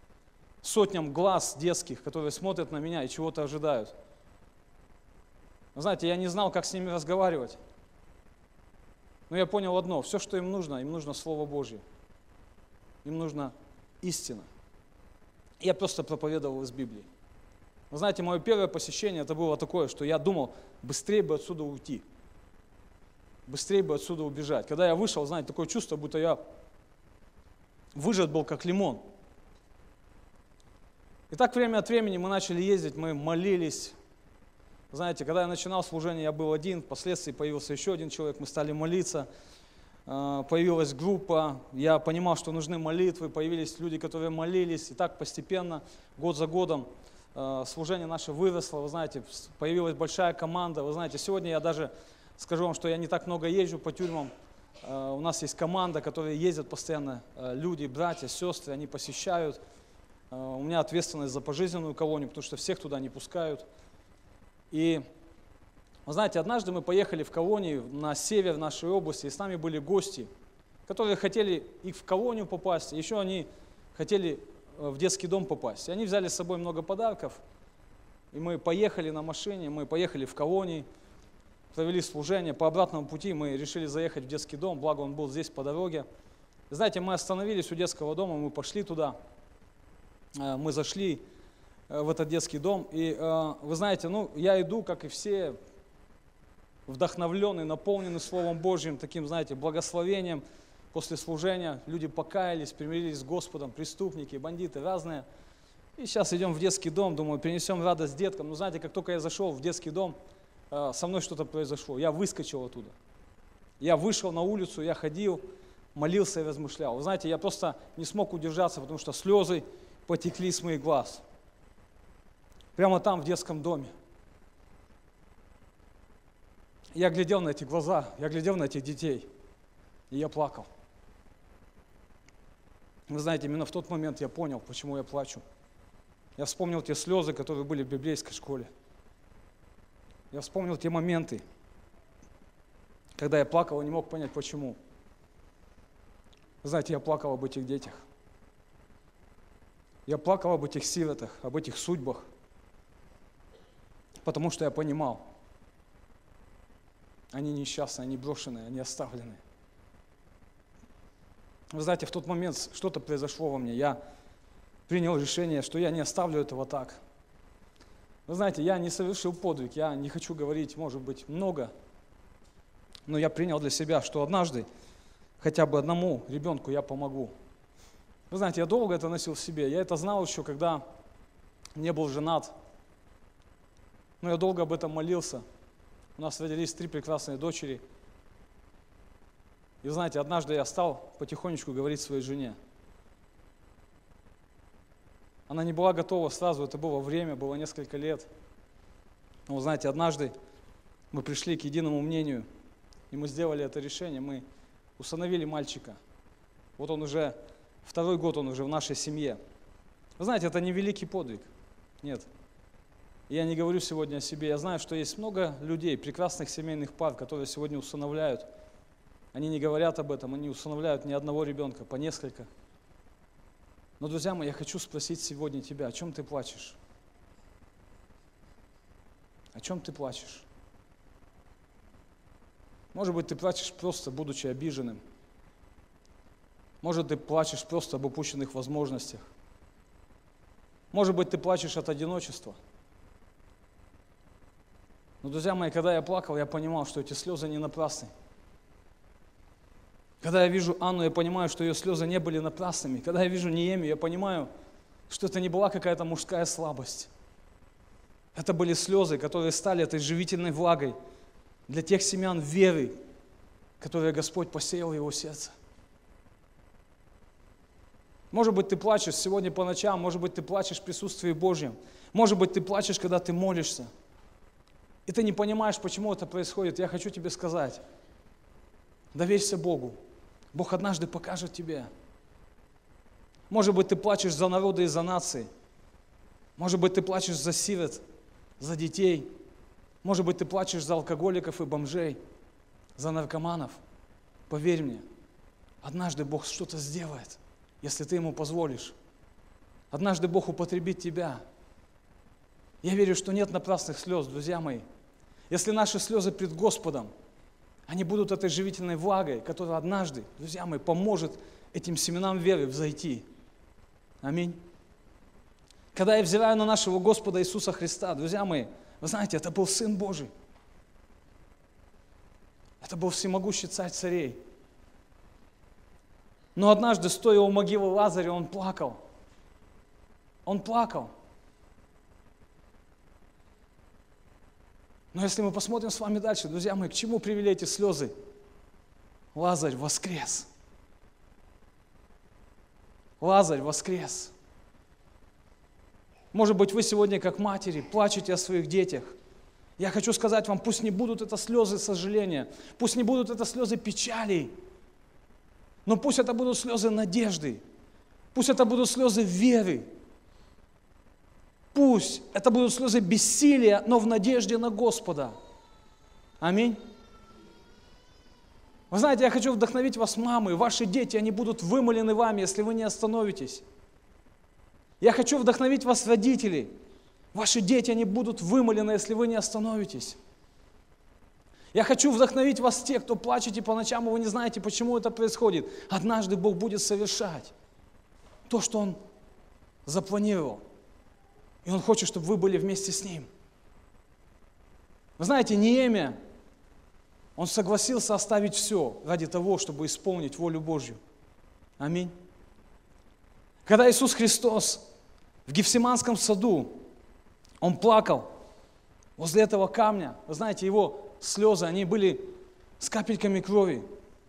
сотням глаз детских, которые смотрят на меня и чего-то ожидают. Вы знаете, я не знал, как с ними разговаривать. Но я понял одно, все, что им нужно Слово Божье. Им нужна истина. Я просто проповедовал из Библии. Вы знаете, мое первое посещение, это было такое, что я думал, быстрее бы отсюда уйти. Быстрее бы отсюда убежать. Когда я вышел, знаете, такое чувство, будто я выжат был, как лимон. И так время от времени мы начали ездить, мы молились. Знаете, когда я начинал служение, я был один, впоследствии появился еще один человек, мы стали молиться, появилась группа, я понимал, что нужны молитвы, появились люди, которые молились, и так постепенно, год за годом, служение наше выросло, вы знаете, появилась большая команда, вы знаете, сегодня я даже скажу вам, что я не так много езжу по тюрьмам, у нас есть команда, которые ездят постоянно, люди, братья, сестры, они посещают, у меня ответственность за пожизненную колонию, потому что всех туда не пускают. И, вы знаете, однажды мы поехали в колонию на север нашей области, и с нами были гости, которые хотели и в колонию попасть, и еще они хотели в детский дом попасть. И они взяли с собой много подарков, и мы поехали на машине, мы поехали в колонии, провели служение. По обратному пути мы решили заехать в детский дом, благо он был здесь по дороге. И, знаете, мы остановились у детского дома, мы пошли туда, мы зашли в этот детский дом, и вы знаете, я иду, как и все, вдохновленный, наполненный Словом Божьим, таким, знаете, благословением после служения. Люди покаялись, примирились с Господом, преступники, бандиты разные. И сейчас идем в детский дом, думаю, принесем радость деткам. Но знаете, как только я зашел в детский дом, со мной что-то произошло. Я выскочил оттуда. Я вышел на улицу, я ходил, молился и размышлял. Вы знаете, я просто не смог удержаться, потому что слезы потекли с моих глаз. Прямо там, в детском доме. Я глядел на эти глаза, я глядел на этих детей, и я плакал. Вы знаете, именно в тот момент я понял, почему я плачу. Я вспомнил те слезы, которые были в библейской школе. Я вспомнил те моменты, когда я плакал и не мог понять, почему. Вы знаете, я плакал об этих детях. Я плакал об этих сиротах, об этих судьбах. Потому что я понимал, они несчастные, они брошенные, они оставлены. Вы знаете, в тот момент что-то произошло во мне. Я принял решение, что я не оставлю этого так. Вы знаете, я не совершил подвиг, я не хочу говорить, может быть, много, но я принял для себя, что однажды хотя бы одному ребенку я помогу. Вы знаете, я долго это носил в себе. Я это знал еще, когда не был женат. Но я долго об этом молился. У нас родились 3 прекрасные дочери. И знаете, однажды я стал потихонечку говорить своей жене. Она не была готова сразу, это было время, было несколько лет. Но вы знаете, однажды мы пришли к единому мнению, и мы сделали это решение, мы усыновили мальчика. Вот он уже, 2-й год он уже в нашей семье. Вы знаете, это не великий подвиг, нет. Я не говорю сегодня о себе, я знаю, что есть много людей, прекрасных семейных пар, которые сегодня усыновляют. Они не говорят об этом, они усыновляют не одного ребенка, по несколько. Но, друзья мои, я хочу спросить сегодня тебя, о чем ты плачешь? О чем ты плачешь? Может быть, ты плачешь просто, будучи обиженным. Может, ты плачешь просто об упущенных возможностях. Может быть, ты плачешь от одиночества. Но, друзья мои, когда я плакал, я понимал, что эти слезы не напрасны. Когда я вижу Анну, я понимаю, что ее слезы не были напрасными. Когда я вижу Неемию, я понимаю, что это не была какая-то мужская слабость. Это были слезы, которые стали этой живительной влагой для тех семян веры, которые Господь посеял в его сердце. Может быть, ты плачешь сегодня по ночам, может быть, ты плачешь в присутствии Божьем, может быть, ты плачешь, когда ты молишься, и ты не понимаешь, почему это происходит. Я хочу тебе сказать, доверься Богу. Бог однажды покажет тебе. Может быть, ты плачешь за народы и за нации. Может быть, ты плачешь за сирот, за детей. Может быть, ты плачешь за алкоголиков и бомжей, за наркоманов. Поверь мне, однажды Бог что-то сделает, если ты Ему позволишь. Однажды Бог употребит тебя. Я верю, что нет напрасных слез, друзья мои. Если наши слезы пред Господом, они будут этой живительной влагой, которая однажды, друзья мои, поможет этим семенам веры взойти. Аминь. Когда я взираю на нашего Господа Иисуса Христа, друзья мои, вы знаете, это был Сын Божий. Это был всемогущий Царь царей. Но однажды, стоя у могилы Лазаря, он плакал. Он плакал. Но если мы посмотрим с вами дальше, друзья мои, к чему привели эти слезы? Лазарь воскрес. Лазарь воскрес. Может быть, вы сегодня, как матери, плачете о своих детях. Я хочу сказать вам, пусть не будут это слезы сожаления, пусть не будут это слезы печали, но пусть это будут слезы надежды, пусть это будут слезы веры, пусть это будут слезы бессилия, но в надежде на Господа. Аминь. Вы знаете, я хочу вдохновить вас, мамы, ваши дети, они будут вымолены вами, если вы не остановитесь. Я хочу вдохновить вас, родители. Ваши дети, они будут вымолены, если вы не остановитесь. Я хочу вдохновить вас, те, кто плачете по ночам, и вы не знаете, почему это происходит. Однажды Бог будет совершать то, что Он запланировал. И Он хочет, чтобы вы были вместе с Ним. Вы знаете, Неемия, он согласился оставить все ради того, чтобы исполнить волю Божью. Аминь. Когда Иисус Христос в Гефсиманском саду, Он плакал возле этого камня. Вы знаете, Его слезы, они были с капельками крови.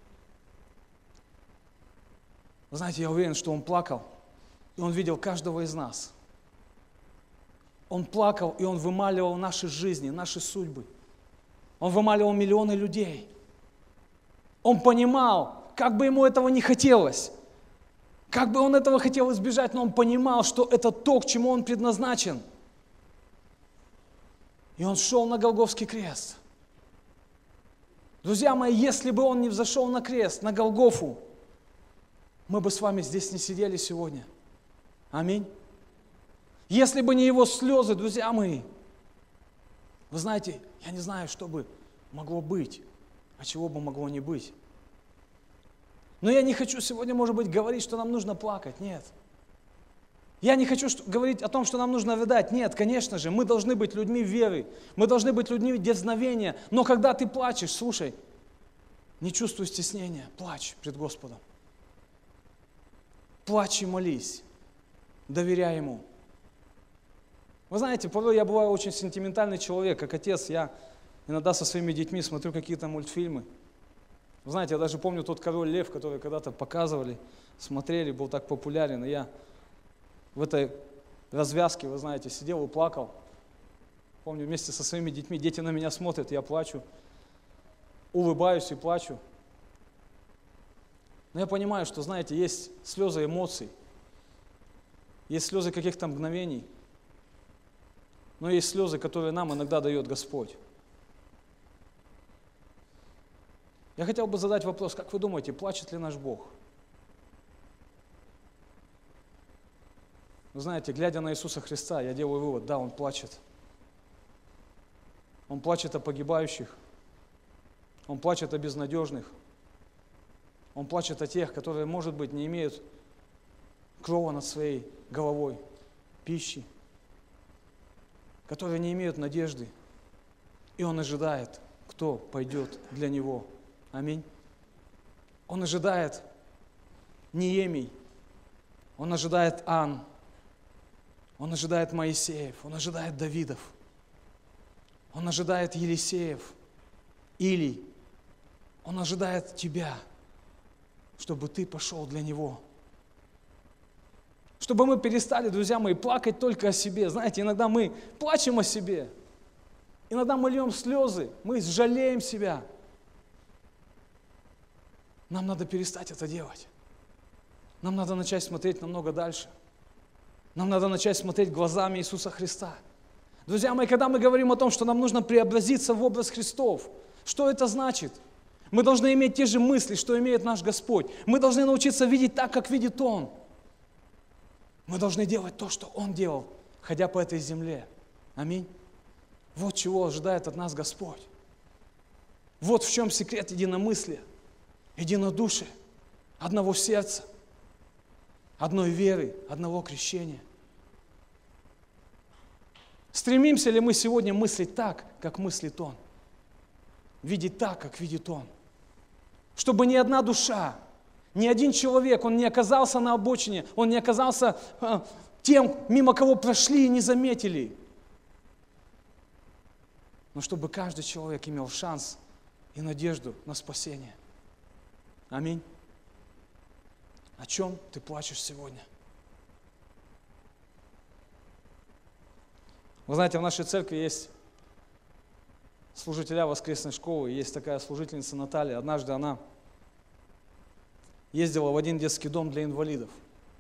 Вы знаете, я уверен, что Он плакал, и Он видел каждого из нас. Он плакал, и Он вымаливал наши жизни, наши судьбы. Он вымаливал миллионы людей. Он понимал, как бы Ему этого не хотелось, как бы Он этого хотел избежать, но Он понимал, что это то, к чему Он предназначен. И Он шел на Голгофский крест. Друзья мои, если бы Он не взошел на крест, на Голгофу, мы бы с вами здесь не сидели сегодня. Аминь. Если бы не Его слезы, друзья мои, вы знаете, я не знаю, что бы могло быть, а чего бы могло не быть. Но я не хочу сегодня, может быть, говорить, что нам нужно плакать. Нет. Я не хочу говорить о том, что нам нужно рыдать. Нет, конечно же, мы должны быть людьми веры. Мы должны быть людьми дерзновения. Но когда ты плачешь, слушай, не чувствуй стеснения, плачь пред Господом. Плачь и молись, доверяй Ему. Вы знаете, порой я бываю очень сентиментальный человек, как отец. Я иногда со своими детьми смотрю какие-то мультфильмы. Вы знаете, я даже помню тот «Король Лев», который когда-то показывали, смотрели, был так популярен. И я в этой развязке, вы знаете, сидел и плакал. Помню, вместе со своими детьми, дети на меня смотрят, я плачу, улыбаюсь и плачу. Но я понимаю, что, знаете, есть слезы эмоций, есть слезы каких-то мгновений, но есть слезы, которые нам иногда дает Господь. Я хотел бы задать вопрос, как вы думаете, плачет ли наш Бог? Вы знаете, глядя на Иисуса Христа, я делаю вывод, да, Он плачет. Он плачет о погибающих, Он плачет о безнадежных, Он плачет о тех, которые, может быть, не имеют крова над своей головой, пищи, которые не имеют надежды. И Он ожидает, кто пойдет для Него. Аминь. Он ожидает Неемий, Он ожидает Ан, Он ожидает Моисеев, Он ожидает Давидов, Он ожидает Елисеев, Илий. Он ожидает тебя, чтобы ты пошел для Него. Чтобы мы перестали, друзья мои, плакать только о себе. Знаете, иногда мы плачем о себе, иногда мы льем слезы, мы жалеем себя. Нам надо перестать это делать. Нам надо начать смотреть намного дальше. Нам надо начать смотреть глазами Иисуса Христа. Друзья мои, когда мы говорим о том, что нам нужно преобразиться в образ Христов, что это значит? Мы должны иметь те же мысли, что имеет наш Господь. Мы должны научиться видеть так, как видит Он. Мы должны делать то, что Он делал, ходя по этой земле. Аминь. Вот чего ожидает от нас Господь. Вот в чем секрет единомыслия, единодушия, одного сердца, одной веры, одного крещения. Стремимся ли мы сегодня мыслить так, как мыслит Он? Видеть так, как видит Он? Чтобы ни одна душа, ни один человек, он не оказался на обочине, он не оказался тем, мимо кого прошли и не заметили. Но чтобы каждый человек имел шанс и надежду на спасение. Аминь. О чем ты плачешь сегодня? Вы знаете, в нашей церкви есть служителя воскресной школы, есть такая служительница Наталья. Однажды она ездила в один детский дом для инвалидов.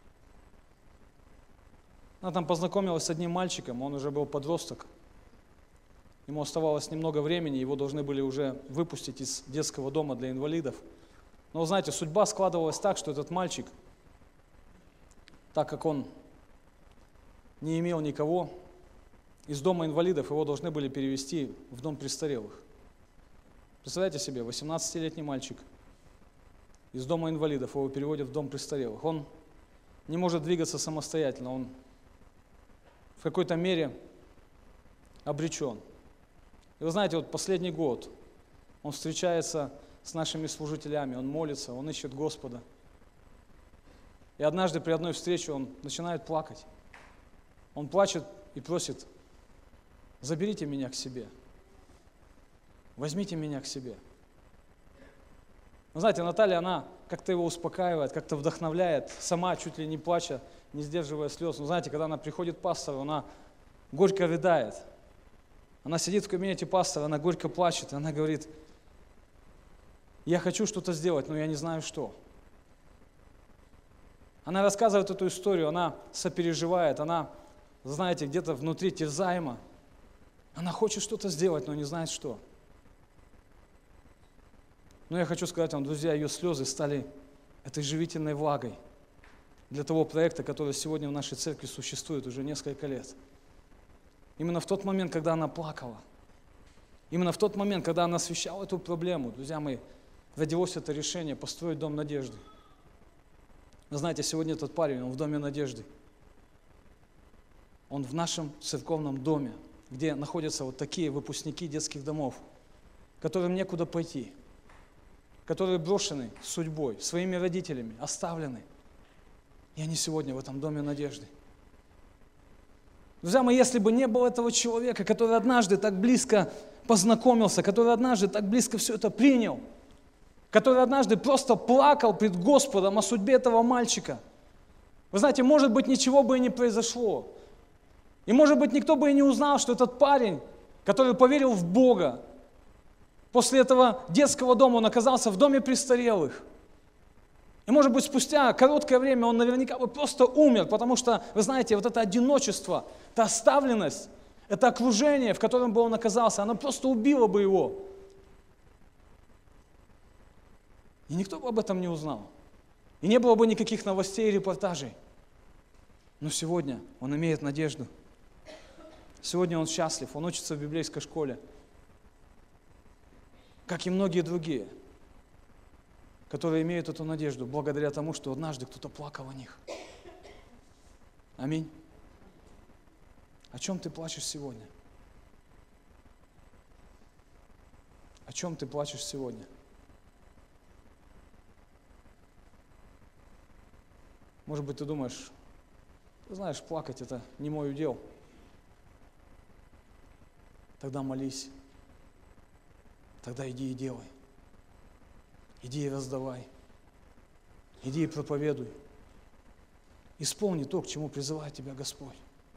Она там познакомилась с одним мальчиком, он уже был подросток. Ему оставалось немного времени, его должны были уже выпустить из детского дома для инвалидов. Но, вы знаете, судьба складывалась так, что этот мальчик, так как он не имел никого, из дома инвалидов его должны были перевести в дом престарелых. Представляете себе, 18-летний мальчик из дома инвалидов его переводят в дом престарелых. Он не может двигаться самостоятельно, он в какой-то мере обречен. И вы знаете, вот последний год он встречается с нашими служителями, он молится, он ищет Господа. И однажды при одной встрече он начинает плакать. Он плачет и просит: заберите меня к себе, возьмите меня к себе. Вы знаете, Наталья, она как-то его успокаивает, как-то вдохновляет, сама чуть ли не плача, не сдерживая слез. Но знаете, когда она приходит к пастору, она горько рыдает. Она сидит в кабинете пастора, она горько плачет, и она говорит: я хочу что-то сделать, но я не знаю что. Она рассказывает эту историю, она сопереживает, она, знаете, где-то внутри терзаема. Она хочет что-то сделать, но не знает что. Но я хочу сказать вам, друзья, ее слезы стали этой живительной влагой для того проекта, который сегодня в нашей церкви существует уже несколько лет. Именно в тот момент, когда она плакала, именно в тот момент, когда она освещала эту проблему, друзья мои, родилось это решение построить Дом Надежды. Вы знаете, сегодня этот парень, он в Доме Надежды. Он в нашем церковном доме, где находятся вот такие выпускники детских домов, которым некуда пойти, которые брошены судьбой, своими родителями, оставлены. И они сегодня в этом Доме Надежды. Друзья мои, если бы не было этого человека, который однажды так близко познакомился, который однажды так близко все это принял, который однажды просто плакал пред Господом о судьбе этого мальчика, вы знаете, может быть, ничего бы и не произошло. И может быть, никто бы и не узнал, что этот парень, который поверил в Бога, после этого детского дома он оказался в доме престарелых. И может быть, спустя короткое время он наверняка бы просто умер, потому что, вы знаете, вот это одиночество, эта оставленность, это окружение, в котором бы он оказался, оно просто убило бы его. И никто бы об этом не узнал. И не было бы никаких новостей и репортажей. Но сегодня он имеет надежду. Сегодня он счастлив, он учится в библейской школе. Как и многие другие, которые имеют эту надежду, благодаря тому, что однажды кто-то плакал о них. Аминь. О чем ты плачешь сегодня? О чем ты плачешь сегодня? Может быть, ты думаешь, ты знаешь, плакать это не мой удел. Тогда молись. Тогда иди и делай. Иди и раздавай. Иди и проповедуй. Исполни то, к чему призывает тебя Господь.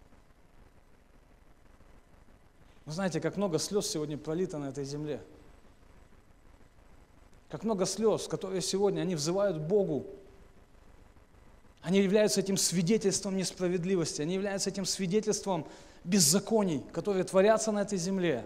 Вы знаете, как много слез сегодня пролито на этой земле. Как много слез, которые сегодня, они взывают к Богу. Они являются этим свидетельством несправедливости, они являются этим свидетельством беззаконий, которые творятся на этой земле.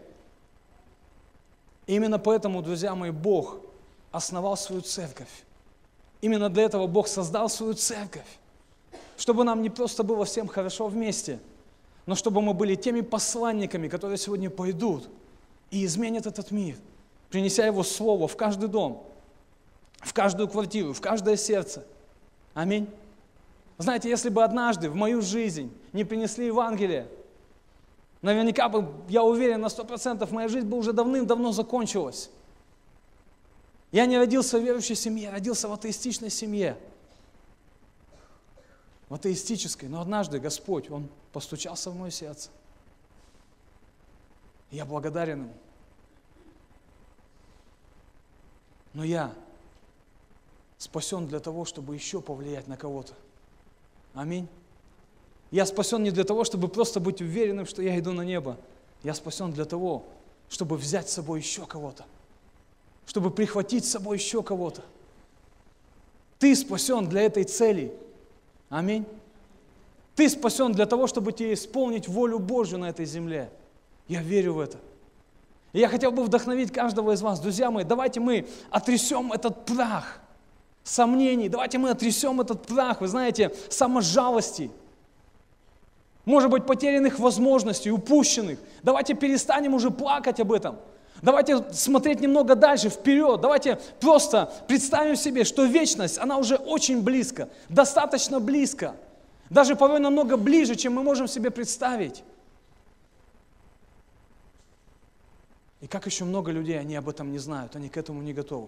И именно поэтому, друзья мои, Бог основал свою церковь. Именно для этого Бог создал свою церковь, чтобы нам не просто было всем хорошо вместе, но чтобы мы были теми посланниками, которые сегодня пойдут и изменят этот мир, принеся Его Слово в каждый дом, в каждую квартиру, в каждое сердце. Аминь. Знаете, если бы однажды в мою жизнь не принесли Евангелие, наверняка бы, я уверен, на 100%, моя жизнь бы уже давным-давно закончилась. Я не родился в верующей семье, я родился в атеистичной семье. В атеистической. Но однажды Господь, Он постучался в мое сердце. И я благодарен Ему. Но я спасен для того, чтобы еще повлиять на кого-то. Аминь. Я спасен не для того, чтобы просто быть уверенным, что я иду на небо. Я спасен для того, чтобы взять с собой еще кого-то. Чтобы прихватить с собой еще кого-то. Ты спасен для этой цели. Аминь. Ты спасен для того, чтобы тебе исполнить волю Божью на этой земле. Я верю в это. И я хотел бы вдохновить каждого из вас. Друзья мои, давайте мы отрясем этот прах сомнений. Давайте мы отрясем этот прах, вы знаете, саможалости. Может быть, потерянных возможностей, упущенных. Давайте перестанем уже плакать об этом. Давайте смотреть немного дальше, вперед. Давайте просто представим себе, что вечность, она уже очень близко, достаточно близко. Даже порой намного ближе, чем мы можем себе представить. И как еще много людей, они об этом не знают, они к этому не готовы.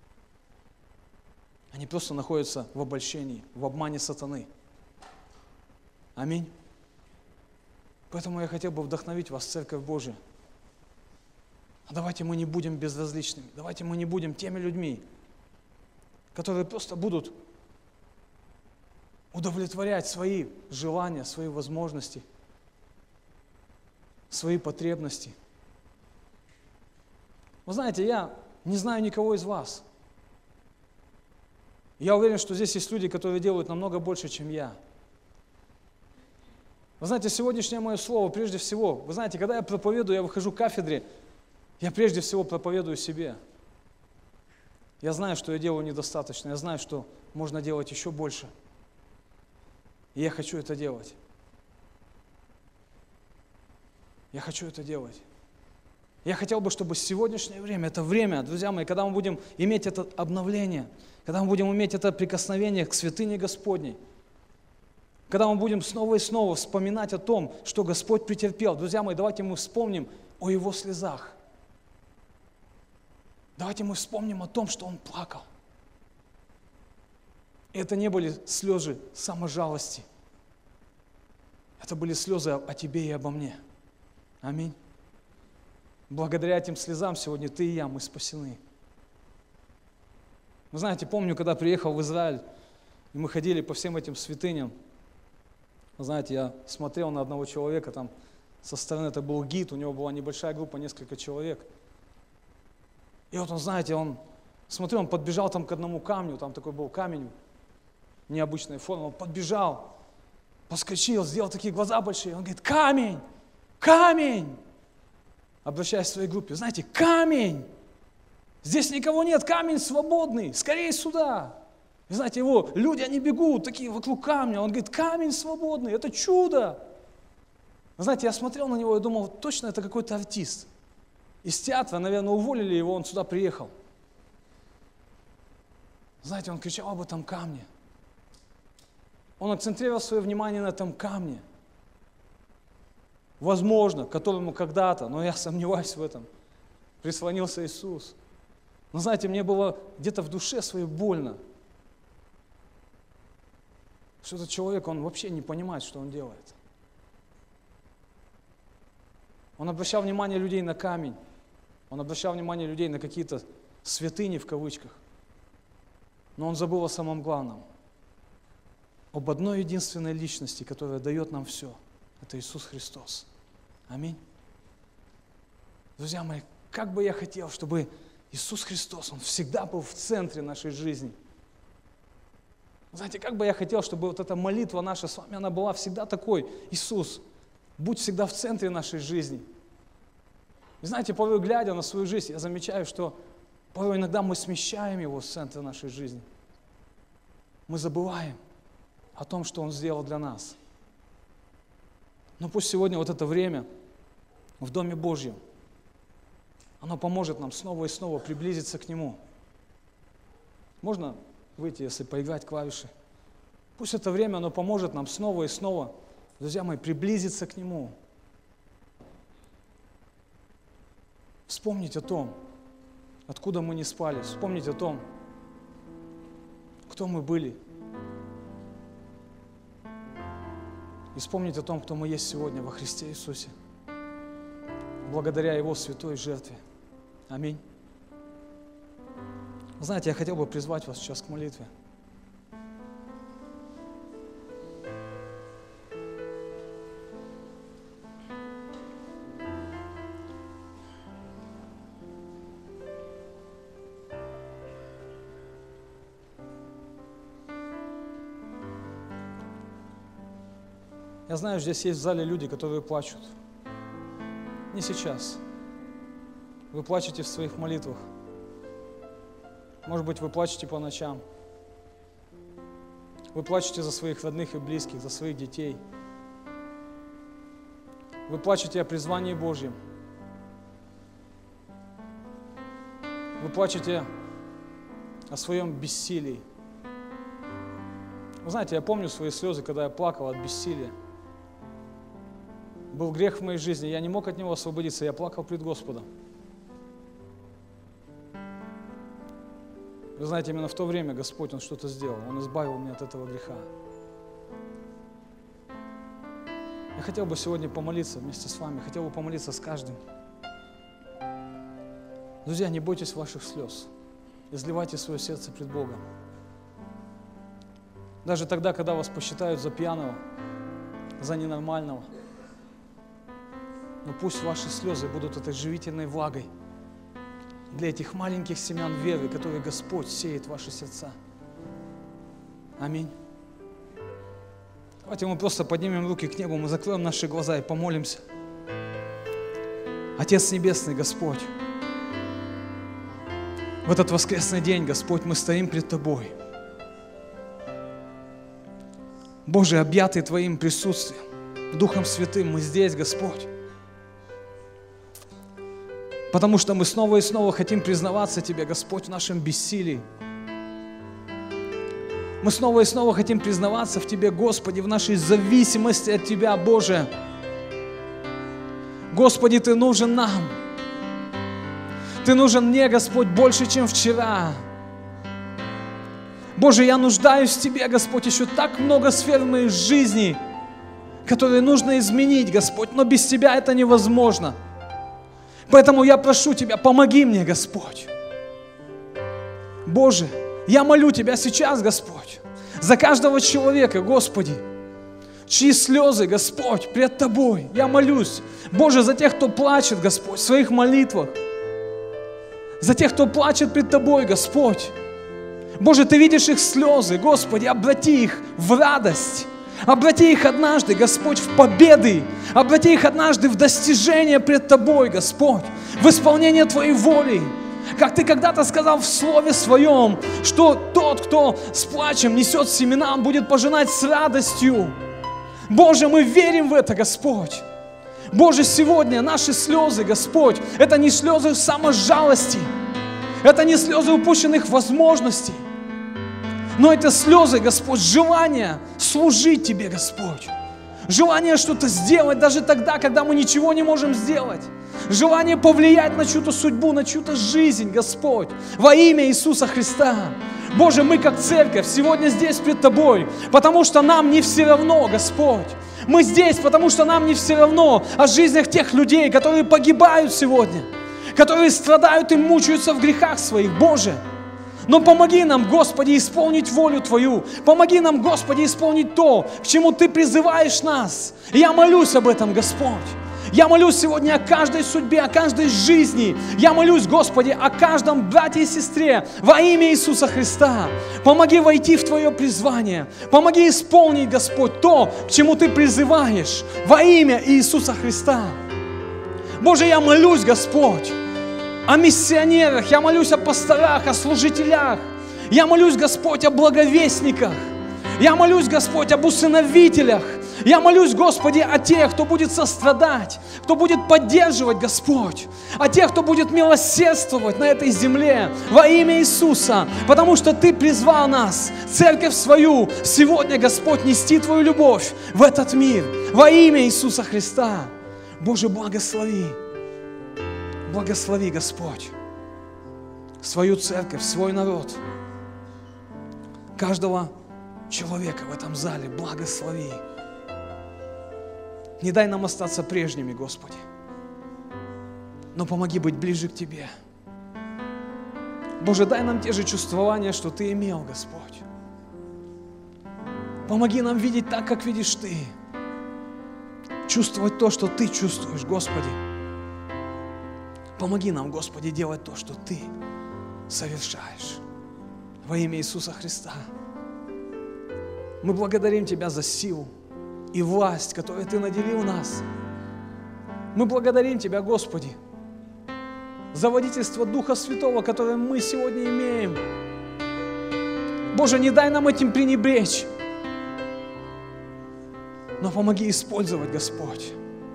Они просто находятся в обольщении, в обмане сатаны. Аминь. Поэтому я хотел бы вдохновить вас, Церковь Божия. Давайте мы не будем безразличными, давайте мы не будем теми людьми, которые просто будут удовлетворять свои желания, свои возможности, свои потребности. Вы знаете, я не знаю никого из вас. Я уверен, что здесь есть люди, которые делают намного больше, чем я. Вы знаете, сегодняшнее мое слово, прежде всего, вы знаете, когда я проповедую, я выхожу к кафедре, я прежде всего проповедую себе. Я знаю, что я делаю недостаточно, я знаю, что можно делать еще больше. И я хочу это делать. Я хочу это делать. Я хотел бы, чтобы сегодняшнее время, это время, друзья мои, когда мы будем иметь это обновление, когда мы будем иметь это прикосновение к святыне Господней, когда мы будем снова и снова вспоминать о том, что Господь претерпел. Друзья мои, давайте мы вспомним о Его слезах. Давайте мы вспомним о том, что Он плакал. И это не были слезы саможалости. Это были слезы о тебе и обо мне. Аминь. Благодаря этим слезам сегодня ты и я, мы спасены. Вы знаете, помню, когда приехал в Израиль, и мы ходили по всем этим святыням, вы знаете, я смотрел на одного человека, там со стороны это был гид, у него была небольшая группа, несколько человек. И вот он, знаете, смотрю, он подбежал там к одному камню, там такой был камень необычной формы, он подбежал, подскочил, сделал такие глаза большие, он говорит: камень, камень! Обращаясь к своей группе, знаете, камень! Здесь никого нет, камень свободный, скорее сюда! И знаете, его люди, они бегут такие вокруг камня, он говорит: камень свободный, это чудо! Вы знаете, я смотрел на него и думал, точно это какой-то артист. Из театра, наверное, уволили его, он сюда приехал. Знаете, он кричал об этом камне. Он акцентировал свое внимание на этом камне. Возможно, к которому когда-то, но я сомневаюсь в этом, прислонился Иисус. Но знаете, мне было где-то в душе своей больно, что этот человек, он вообще не понимает, что он делает. Он обращал внимание людей на камень, он обращал внимание людей на какие-то святыни в кавычках, но он забыл о самом главном, об одной единственной личности, которая дает нам все. Это Иисус Христос. Аминь. Друзья мои, как бы я хотел, чтобы Иисус Христос, Он всегда был в центре нашей жизни. Знаете, как бы я хотел, чтобы вот эта молитва наша с вами, она была всегда такой: Иисус, будь всегда в центре нашей жизни. И знаете, порой глядя на свою жизнь, я замечаю, что порой иногда мы смещаем Его с центра нашей жизни. Мы забываем о том, что Он сделал для нас. Но пусть сегодня вот это время в Доме Божьем, оно поможет нам снова и снова приблизиться к Нему. Можно выйти, если поиграть клавиши? Пусть это время, оно поможет нам снова и снова, друзья мои, приблизиться к Нему. Вспомнить о том, откуда мы не спали, вспомнить о том, кто мы были. И вспомнить о том, кто мы есть сегодня во Христе Иисусе, благодаря Его святой жертве. Аминь. Знаете, я хотел бы призвать вас сейчас к молитве. Я знаю, здесь есть в зале люди, которые плачут. Не сейчас. Вы плачете в своих молитвах. Может быть, вы плачете по ночам. Вы плачете за своих родных и близких, за своих детей. Вы плачете о призвании Божьем. Вы плачете о своем бессилии. Вы знаете, я помню свои слезы, когда я плакал от бессилия. Был грех в моей жизни, я не мог от него освободиться, я плакал пред Господом. Вы знаете, именно в то время Господь, Он что-то сделал, Он избавил меня от этого греха. Я хотел бы сегодня помолиться вместе с вами, хотел бы помолиться с каждым. Друзья, не бойтесь ваших слез, изливайте свое сердце пред Богом. Даже тогда, когда вас посчитают за пьяного, за ненормального, но пусть ваши слезы будут этой живительной влагой для этих маленьких семян веры, которые Господь сеет в ваши сердца. Аминь. Давайте мы просто поднимем руки к небу, мы закроем наши глаза и помолимся. Отец Небесный, Господь, в этот воскресный день, Господь, мы стоим пред Тобой. Боже, объятый Твоим присутствием, Духом Святым, мы здесь, Господь. Потому что мы снова и снова хотим признаваться Тебе, Господь, в нашем бессилии. Мы снова и снова хотим признаваться в Тебе, Господи, в нашей зависимости от Тебя, Боже. Господи, Ты нужен нам. Ты нужен мне, Господь, больше, чем вчера. Боже, я нуждаюсь в Тебе, Господь, еще так много сфер в моей жизни, которые нужно изменить, Господь, но без Тебя это невозможно. Поэтому я прошу Тебя, помоги мне, Господь. Боже, я молю Тебя сейчас, Господь, за каждого человека, Господи, чьи слезы, Господь, пред Тобой. Я молюсь, Боже, за тех, кто плачет, Господь, в своих молитвах, за тех, кто плачет пред Тобой, Господь. Боже, Ты видишь их слезы, Господи, обрати их в радость. Обрати их однажды, Господь, в победы. Обрати их однажды в достижение пред Тобой, Господь, в исполнение Твоей воли. Как Ты когда-то сказал в Слове Своем, что тот, кто с плачем несет семена, он будет пожинать с радостью. Боже, мы верим в это, Господь. Боже, сегодня наши слезы, Господь, это не слезы саможалости, это не слезы упущенных возможностей, но это слезы, Господь, желания служить Тебе, Господь. Желание что-то сделать даже тогда, когда мы ничего не можем сделать. Желание повлиять на чью-то судьбу, на чью-то жизнь, Господь, во имя Иисуса Христа. Боже, мы как церковь сегодня здесь пред Тобой, потому что нам не все равно, Господь. Мы здесь, потому что нам не все равно о жизнях тех людей, которые погибают сегодня, которые страдают и мучаются в грехах своих, Боже. Но помоги нам, Господи, исполнить волю Твою. Помоги нам, Господи, исполнить то, к чему Ты призываешь нас. И я молюсь об этом, Господь. Я молюсь сегодня о каждой судьбе, о каждой жизни. Я молюсь, Господи, о каждом брате и сестре во имя Иисуса Христа. Помоги войти в Твое призвание. Помоги исполнить, Господь, то, к чему Ты призываешь во имя Иисуса Христа. Боже, я молюсь, Господь, о миссионерах, я молюсь о пасторах, о служителях. Я молюсь, Господь, о благовестниках. Я молюсь, Господь, об усыновителях. Я молюсь, Господи, о тех, кто будет сострадать, кто будет поддерживать, Господь, о тех, кто будет милосердствовать на этой земле во имя Иисуса, потому что Ты призвал нас, церковь свою, сегодня, Господь, нести Твою любовь в этот мир во имя Иисуса Христа. Боже, благослови, благослови, Господь, свою церковь, свой народ, каждого человека в этом зале благослови. Не дай нам остаться прежними, Господи, но помоги быть ближе к Тебе. Боже, дай нам те же чувствования, что Ты имел, Господь. Помоги нам видеть так, как видишь Ты. Чувствовать то, что Ты чувствуешь, Господи. Помоги нам, Господи, делать то, что Ты совершаешь. Во имя Иисуса Христа. Мы благодарим Тебя за силу и власть, которую Ты наделил нас. Мы благодарим Тебя, Господи, за водительство Духа Святого, которое мы сегодня имеем. Боже, не дай нам этим пренебречь, но помоги использовать, Господь,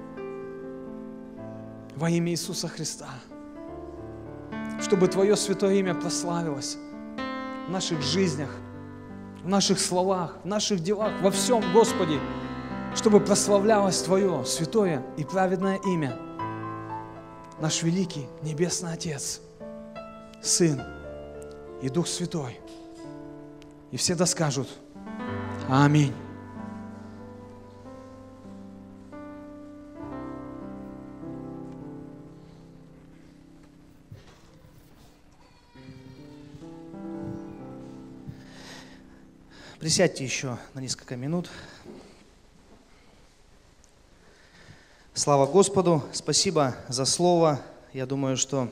во имя Иисуса Христа, чтобы Твое святое имя прославилось в наших жизнях, в наших словах, в наших делах, во всем, Господи, чтобы прославлялось Твое святое и праведное имя, наш великий Небесный Отец, Сын и Дух Святой. И все да скажут Аминь. Присядьте еще на несколько минут. Слава Господу, спасибо за слово. Я думаю, что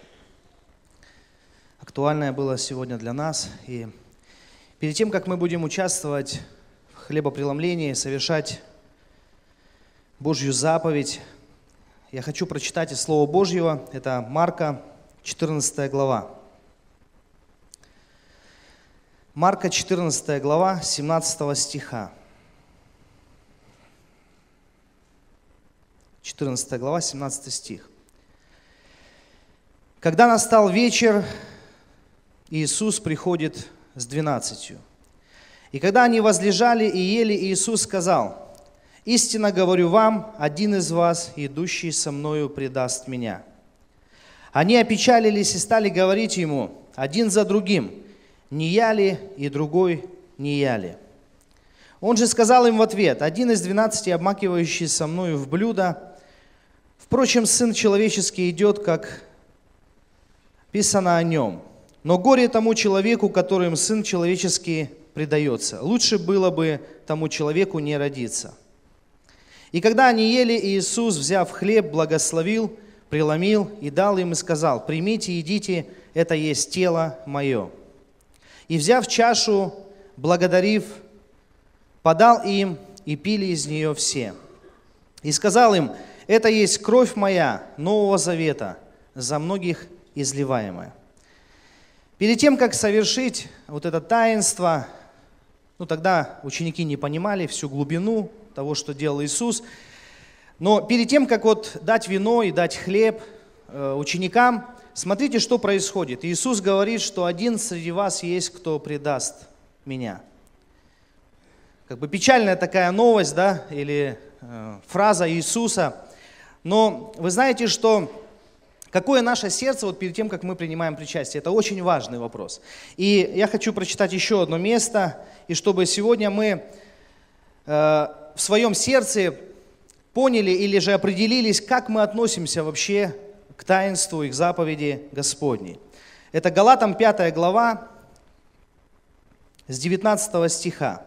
актуальное было сегодня для нас. И перед тем, как мы будем участвовать в хлебопреломлении, совершать Божью заповедь, я хочу прочитать из Слова Божьего. Это Марка, 14 глава. Марка, 14 глава, 17 стиха. 14 глава, 17 стих. Когда настал вечер, Иисус приходит с 12. И когда они возлежали и ели, Иисус сказал: «Истинно говорю вам, один из вас, идущий со мною, предаст меня». Они опечалились и стали говорить Ему один за другим: «Не я ли, и другой не я ли?» Он же сказал им в ответ: «Один из 12, обмакивающий со мною в блюдо. Впрочем, Сын Человеческий идет, как писано о Нем. Но горе тому человеку, которым Сын Человеческий предается. Лучше было бы тому человеку не родиться». И когда они ели, Иисус, взяв хлеб, благословил, преломил и дал им и сказал: «Примите, едите, это есть тело Мое». И, взяв чашу, благодарив, подал им, и пили из нее все. И сказал им: «Это есть кровь Моя Нового Завета, за многих изливаемая». Перед тем, как совершить вот это таинство, тогда ученики не понимали всю глубину того, что делал Иисус. Но перед тем, как дать вино и дать хлеб ученикам, смотрите, что происходит. Иисус говорит, что один среди вас есть, кто предаст меня. Как бы печальная такая новость, да, или фраза Иисуса. Но вы знаете, что какое наше сердце перед тем, как мы принимаем причастие, это очень важный вопрос. И я хочу прочитать еще одно место, и чтобы сегодня мы в своем сердце поняли или же определились, как мы относимся вообще к таинству и к заповеди Господней. Это Галатам 5 глава с 19 стиха.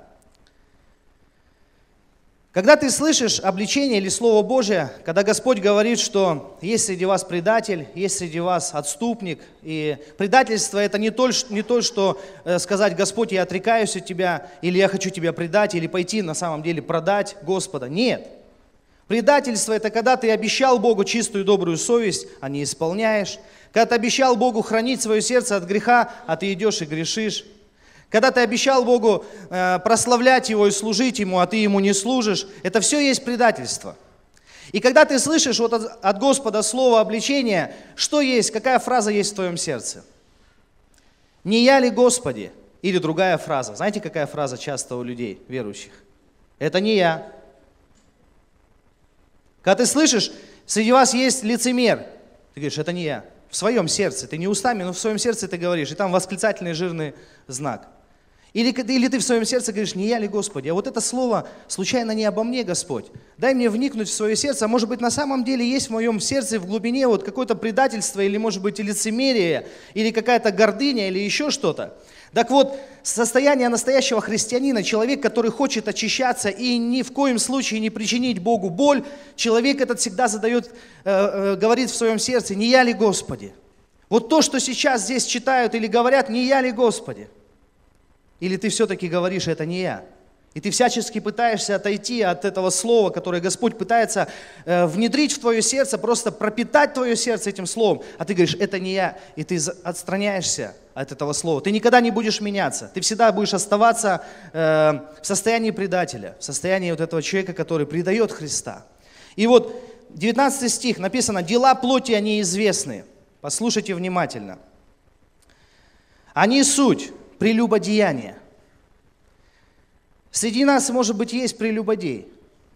Когда ты слышишь обличение или Слово Божие, когда Господь говорит, что есть среди вас предатель, есть среди вас отступник, и предательство это не то, что сказать: Господь, я отрекаюсь от Тебя, или я хочу Тебя предать, или пойти на самом деле продать Господа. Нет. Предательство это когда ты обещал Богу чистую и добрую совесть, а не исполняешь. Когда ты обещал Богу хранить свое сердце от греха, а ты идешь и грешишь. Когда ты обещал Богу прославлять Его и служить Ему, а ты Ему не служишь, это все есть предательство. И когда ты слышишь вот от Господа слово обличения, что есть, какая фраза есть в твоем сердце? «Не я ли, Господи?» Или другая фраза. Знаете, какая фраза часто у людей, верующих? «Это не я». Когда ты слышишь, среди вас есть лицемер, ты говоришь, это не я. В своем сердце, ты не устами, но в своем сердце ты говоришь, и там восклицательный жирный знак. Или ты в своем сердце говоришь, не я ли, Господи, а вот это слово случайно не обо мне, Господь. Дай мне вникнуть в свое сердце, а может быть на самом деле есть в моем сердце, в глубине вот какое-то предательство, или может быть и лицемерие, или какая-то гордыня, или еще что-то. Так вот, состояние настоящего христианина, человек, который хочет очищаться и ни в коем случае не причинить Богу боль, человек этот всегда говорит в своем сердце, не я ли, Господи. Вот то, что сейчас здесь читают или говорят, не я ли, Господи. Или ты все-таки говоришь, это не я. И ты всячески пытаешься отойти от этого слова, которое Господь пытается внедрить в твое сердце, просто пропитать твое сердце этим словом. А ты говоришь, это не я. И ты отстраняешься от этого слова. Ты никогда не будешь меняться. Ты всегда будешь оставаться в состоянии предателя, в состоянии вот этого человека, который предает Христа. И вот 19 стих написано, дела плоти, они известны. Послушайте внимательно. Они суть прелюбодеяние. Среди нас, может быть, есть прелюбодей.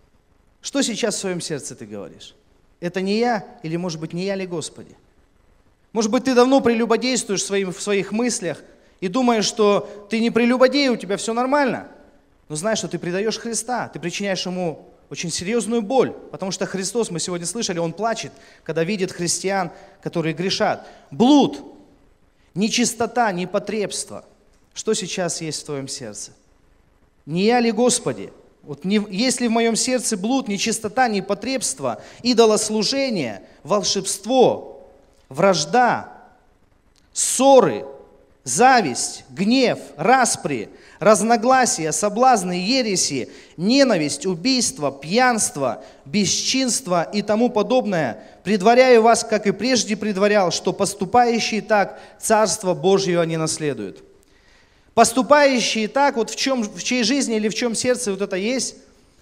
Что сейчас в своем сердце ты говоришь? Это не я или, может быть, не я ли, Господи? Может быть, ты давно прелюбодействуешь в своих мыслях и думаешь, что ты не прелюбодей, у тебя все нормально. Но знаешь, что ты предаешь Христа, ты причиняешь Ему очень серьезную боль, потому что Христос, мы сегодня слышали, Он плачет, когда видит христиан, которые грешат. Блуд, нечистота, непотребство. Что сейчас есть в твоем сердце? Не я ли, Господи? Вот если в моем сердце блуд, нечистота, непотребство, идолослужение, волшебство, вражда, ссоры, зависть, гнев, распри, разногласия, соблазны, ереси, ненависть, убийство, пьянство, бесчинство и тому подобное, предваряю вас, как и прежде предварял, что поступающие так Царство Божье не наследуют. Поступающие так, вот в чьей жизни или в чем сердце вот это есть,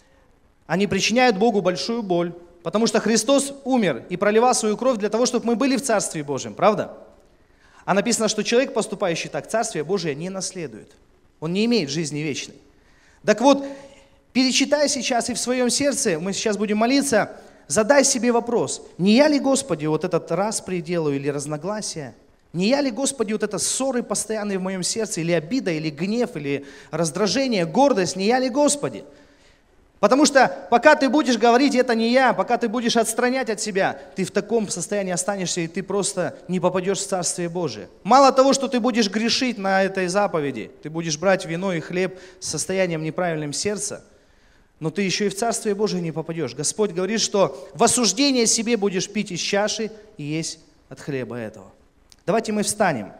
они причиняют Богу большую боль, потому что Христос умер и проливал свою кровь для того, чтобы мы были в Царстве Божьем, правда? А написано, что человек, поступающий так, Царствие Божие не наследует. Он не имеет жизни вечной. Так вот, перечитай сейчас и в своем сердце, мы сейчас будем молиться, задай себе вопрос, не я ли, Господи, вот этот распри делаю или разногласия? Не я ли, Господи, вот это ссоры постоянные в моем сердце, или обида, или гнев, или раздражение, гордость, не я ли, Господи? Потому что пока ты будешь говорить, это не я, пока ты будешь отстранять от себя, ты в таком состоянии останешься, и ты просто не попадешь в Царствие Божие. Мало того, что ты будешь грешить на этой заповеди, ты будешь брать вино и хлеб с состоянием неправильным сердца, но ты еще и в Царствие Божие не попадешь. Господь говорит, что в осуждение себе будешь пить из чаши и есть от хлеба этого. Давайте мы встанем.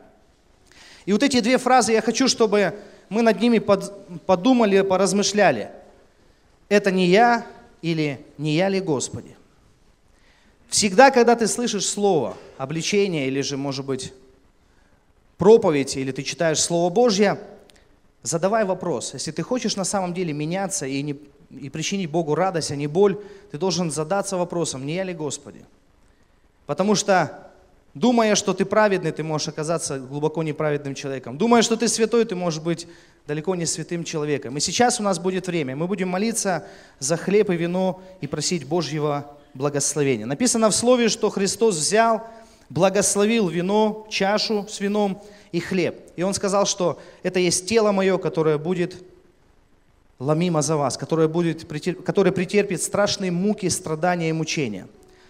И вот эти две фразы я хочу, чтобы мы над ними подумали, поразмышляли. Это не я или не я ли, Господи? Всегда, когда ты слышишь слово, обличение или же, может быть, проповедь, или ты читаешь Слово Божье, задавай вопрос. Если ты хочешь на самом деле меняться и причинить Богу радость, а не боль, ты должен задаться вопросом, не я ли, Господи? Потому что думая, что ты праведный, ты можешь оказаться глубоко неправедным человеком. Думая, что ты святой, ты можешь быть далеко не святым человеком. И сейчас у нас будет время. Мы будем молиться за хлеб и вино и просить Божьего благословения. Написано в Слове, что Христос взял, благословил вино, чашу с вином и хлеб. И Он сказал, что это есть тело мое, которое будет ломимо за вас, которое претерпит страшные муки, страдания и мучения.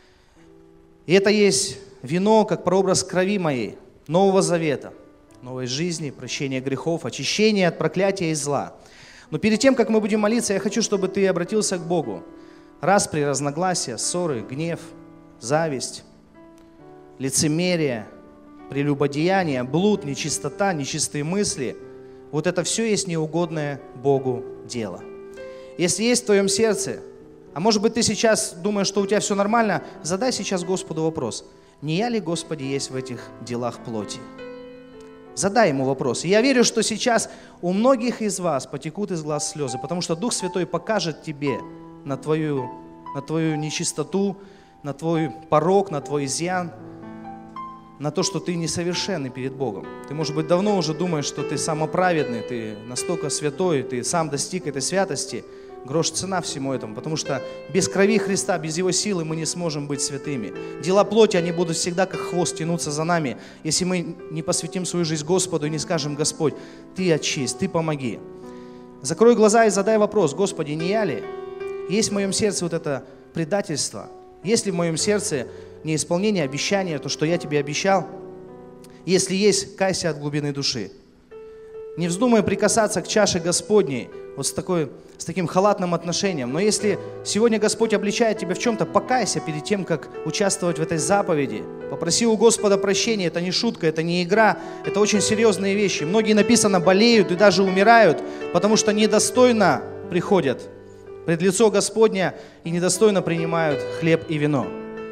И это есть вино, как прообраз крови моей, Нового Завета, новой жизни, прощения грехов, очищения от проклятия и зла. Но перед тем, как мы будем молиться, я хочу, чтобы ты обратился к Богу. Распри, разногласия, ссоры, гнев, зависть, лицемерие, прелюбодеяние, блуд, нечистота, нечистые мысли. Вот это все есть неугодное Богу дело. Если есть в твоем сердце, а может быть ты сейчас думаешь, что у тебя все нормально, задай сейчас Господу вопрос. Не я ли, Господи, есть в этих делах плоти? Задай ему вопрос. И я верю, что сейчас у многих из вас потекут из глаз слезы, потому что Дух Святой покажет тебе на твою нечистоту, на твой порок, на твой изъян, на то, что ты несовершенный перед Богом. Ты, может быть, давно уже думаешь, что ты самоправедный, ты настолько святой, ты сам достиг этой святости. Грош цена всему этому, потому что без крови Христа, без Его силы мы не сможем быть святыми. Дела плоти, они будут всегда как хвост тянуться за нами, если мы не посвятим свою жизнь Господу и не скажем: Господь, Ты очисть, Ты помоги. Закрой глаза и задай вопрос: Господи, не я ли? Есть в моем сердце вот это предательство? Есть ли в моем сердце неисполнение обещания, то, что я тебе обещал? Если есть, кайся от глубины души. Не вздумай прикасаться к чаше Господней вот с таким халатным отношением. Но если сегодня Господь обличает тебя в чем-то, покайся перед тем, как участвовать в этой заповеди. Попроси у Господа прощения. Это не шутка, это не игра, это очень серьезные вещи. Многие, написано, болеют и даже умирают, потому что недостойно приходят пред лицо Господня и недостойно принимают хлеб и вино.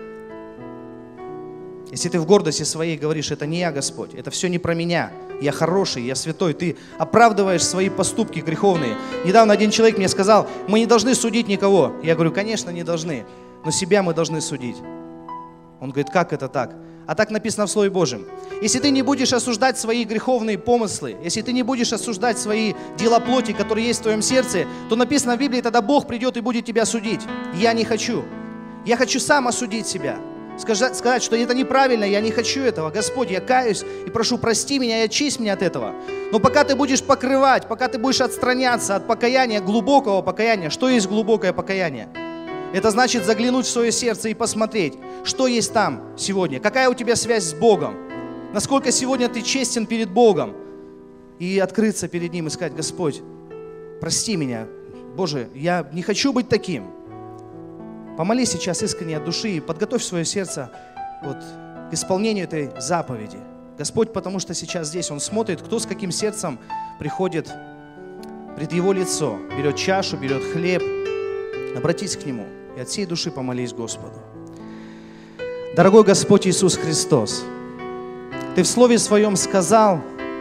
Если ты в гордости своей говоришь: это не я, Господь, это все не про меня, я хороший, я святой, ты оправдываешь свои поступки греховные. Недавно один человек мне сказал: мы не должны судить никого. Я говорю: конечно, не должны, но себя мы должны судить. Он говорит: как это так? А так написано в Слове Божьем. Если ты не будешь осуждать свои греховные помыслы, если ты не будешь осуждать свои дела плоти, которые есть в твоем сердце, то написано в Библии: тогда Бог придет и будет тебя судить. Я не хочу. Я хочу сам осудить себя. Сказать, что это неправильно, я не хочу этого. Господь, я каюсь и прошу, прости меня и очисть меня от этого. Но пока ты будешь покрывать, пока ты будешь отстраняться от покаяния, глубокого покаяния. Что есть глубокое покаяние? Это значит заглянуть в свое сердце и посмотреть, что есть там сегодня. Какая у тебя связь с Богом? Насколько сегодня ты честен перед Богом? И открыться перед Ним и сказать: Господь, прости меня. Боже, я не хочу быть таким. Помолись сейчас искренне от души и подготовь свое сердце к исполнению этой заповеди. Господь, потому что сейчас здесь Он смотрит, кто с каким сердцем приходит пред Его лицо, берет чашу, берет хлеб. Обратись к Нему и от всей души помолись Господу. Дорогой Господь Иисус Христос, Ты в Слове Своем сказал,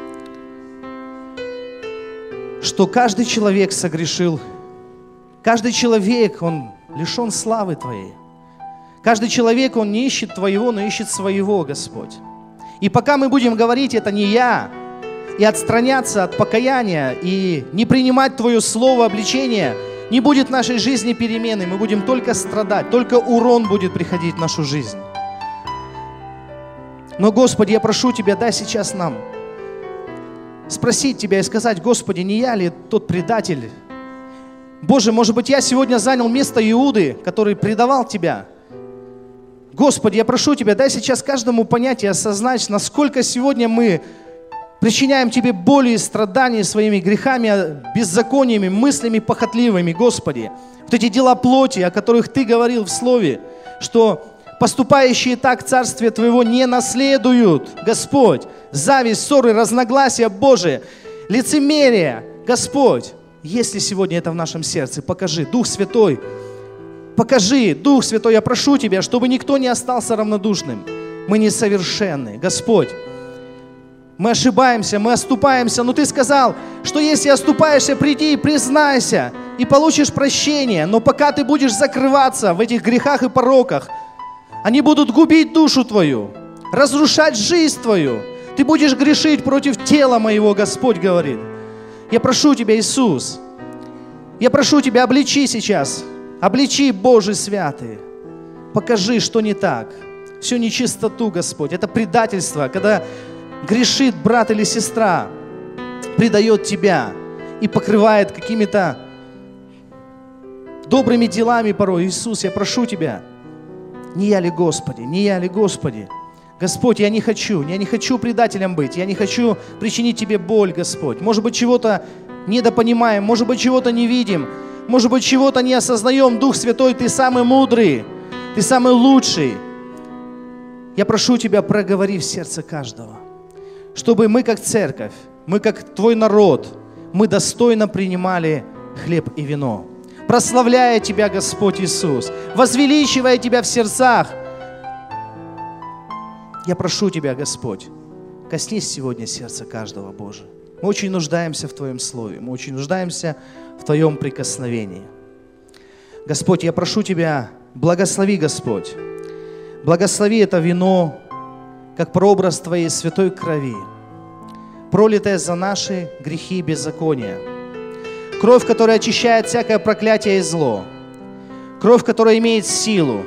что каждый человек согрешил, каждый человек, он лишен славы Твоей. Каждый человек, он не ищет Твоего, но ищет своего, Господь. И пока мы будем говорить: это не я, и отстраняться от покаяния, и не принимать Твое слово обличения, не будет в нашей жизни перемены, мы будем только страдать, только урон будет приходить в нашу жизнь. Но, Господи, я прошу Тебя, дай сейчас нам спросить Тебя и сказать: Господи, не я ли тот предатель? Боже, может быть, я сегодня занял место Иуды, который предавал Тебя. Господи, я прошу Тебя, дай сейчас каждому понять и осознать, насколько сегодня мы причиняем Тебе боли и страдания своими грехами, беззакониями, мыслями похотливыми, Господи. Вот эти дела плоти, о которых Ты говорил в Слове, что поступающие так Царствие Твоего не наследуют, Господь. Зависть, ссоры, разногласия, Боже, лицемерие, Господь. Если сегодня это в нашем сердце, покажи, Дух Святой, покажи, Дух Святой, я прошу Тебя, чтобы никто не остался равнодушным. Мы несовершенны, Господь. Мы ошибаемся, мы оступаемся, но Ты сказал, что если оступаешься, приди и признайся, и получишь прощение. Но пока ты будешь закрываться в этих грехах и пороках, они будут губить душу твою, разрушать жизнь твою. Ты будешь грешить против тела моего, Господь говорит. Я прошу Тебя, Иисус, я прошу Тебя, обличи сейчас, обличи, Боже святый, покажи, что не так, всю нечистоту, Господь, это предательство, когда грешит брат или сестра, предает Тебя и покрывает какими-то добрыми делами порой. Иисус, я прошу Тебя, не я ли, Господи, не я ли, Господи? Господь, я не хочу предателем быть, я не хочу причинить Тебе боль, Господь. Может быть, чего-то недопонимаем, может быть, чего-то не видим, может быть, чего-то не осознаем. Дух Святой, Ты самый мудрый, Ты самый лучший. Я прошу Тебя, проговори в сердце каждого, чтобы мы, как церковь, мы, как Твой народ, мы достойно принимали хлеб и вино, прославляя Тебя, Господь Иисус, возвеличивая Тебя в сердцах. Я прошу Тебя, Господь, коснись сегодня сердца каждого, Боже. Мы очень нуждаемся в Твоем Слове, мы очень нуждаемся в Твоем прикосновении. Господь, я прошу Тебя, благослови, Господь. Благослови это вино, как прообраз Твоей святой крови, пролитая за наши грехи и беззакония. Кровь, которая очищает всякое проклятие и зло. Кровь, которая имеет силу.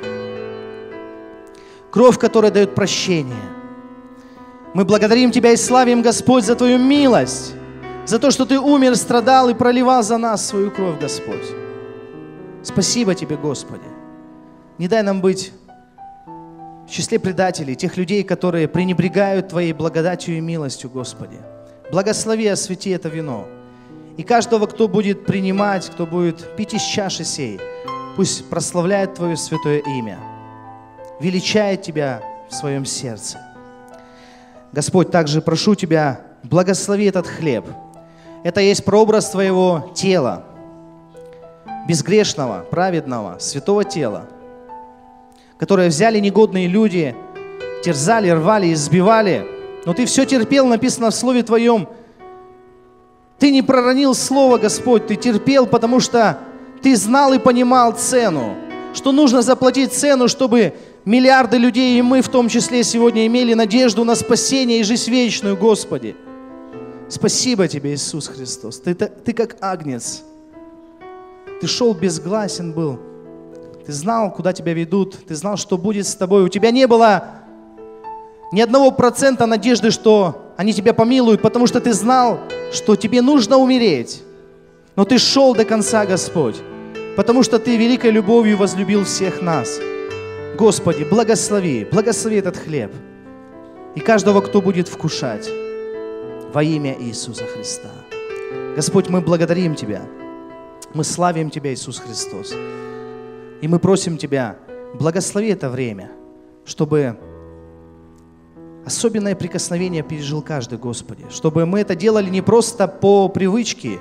Кровь, которая дает прощение. Мы благодарим Тебя и славим, Господь, за Твою милость, за то, что Ты умер, страдал и проливал за нас свою кровь, Господь. Спасибо Тебе, Господи. Не дай нам быть в числе предателей, тех людей, которые пренебрегают Твоей благодатью и милостью, Господи. Благослови, освети это вино. И каждого, кто будет принимать, кто будет пить из чаши сей, пусть прославляет Твое святое имя, величает Тебя в своем сердце. Господь, также прошу Тебя, благослови этот хлеб. Это есть прообраз Твоего тела, безгрешного, праведного, святого тела, которое взяли негодные люди, терзали, рвали, избивали, но Ты все терпел, написано в Слове Твоем. Ты не проронил слово, Господь, Ты терпел, потому что Ты знал и понимал цену, что нужно заплатить цену, чтобы миллиарды людей, и мы в том числе сегодня, имели надежду на спасение и жизнь вечную, Господи. Спасибо Тебе, Иисус Христос. Ты как агнец. Ты шел безгласен был. Ты знал, куда тебя ведут. Ты знал, что будет с тобой. У тебя не было ни 1% надежды, что они тебя помилуют, потому что ты знал, что тебе нужно умереть. Но ты шел до конца, Господь, потому что Ты великой любовью возлюбил всех нас. Господи, благослови этот хлеб и каждого, кто будет вкушать во имя Иисуса Христа. Господь, мы благодарим Тебя, мы славим Тебя, Иисус Христос, и мы просим Тебя, благослови это время, чтобы особенное прикосновение пережил каждый, Господи, чтобы мы это делали не просто по привычке,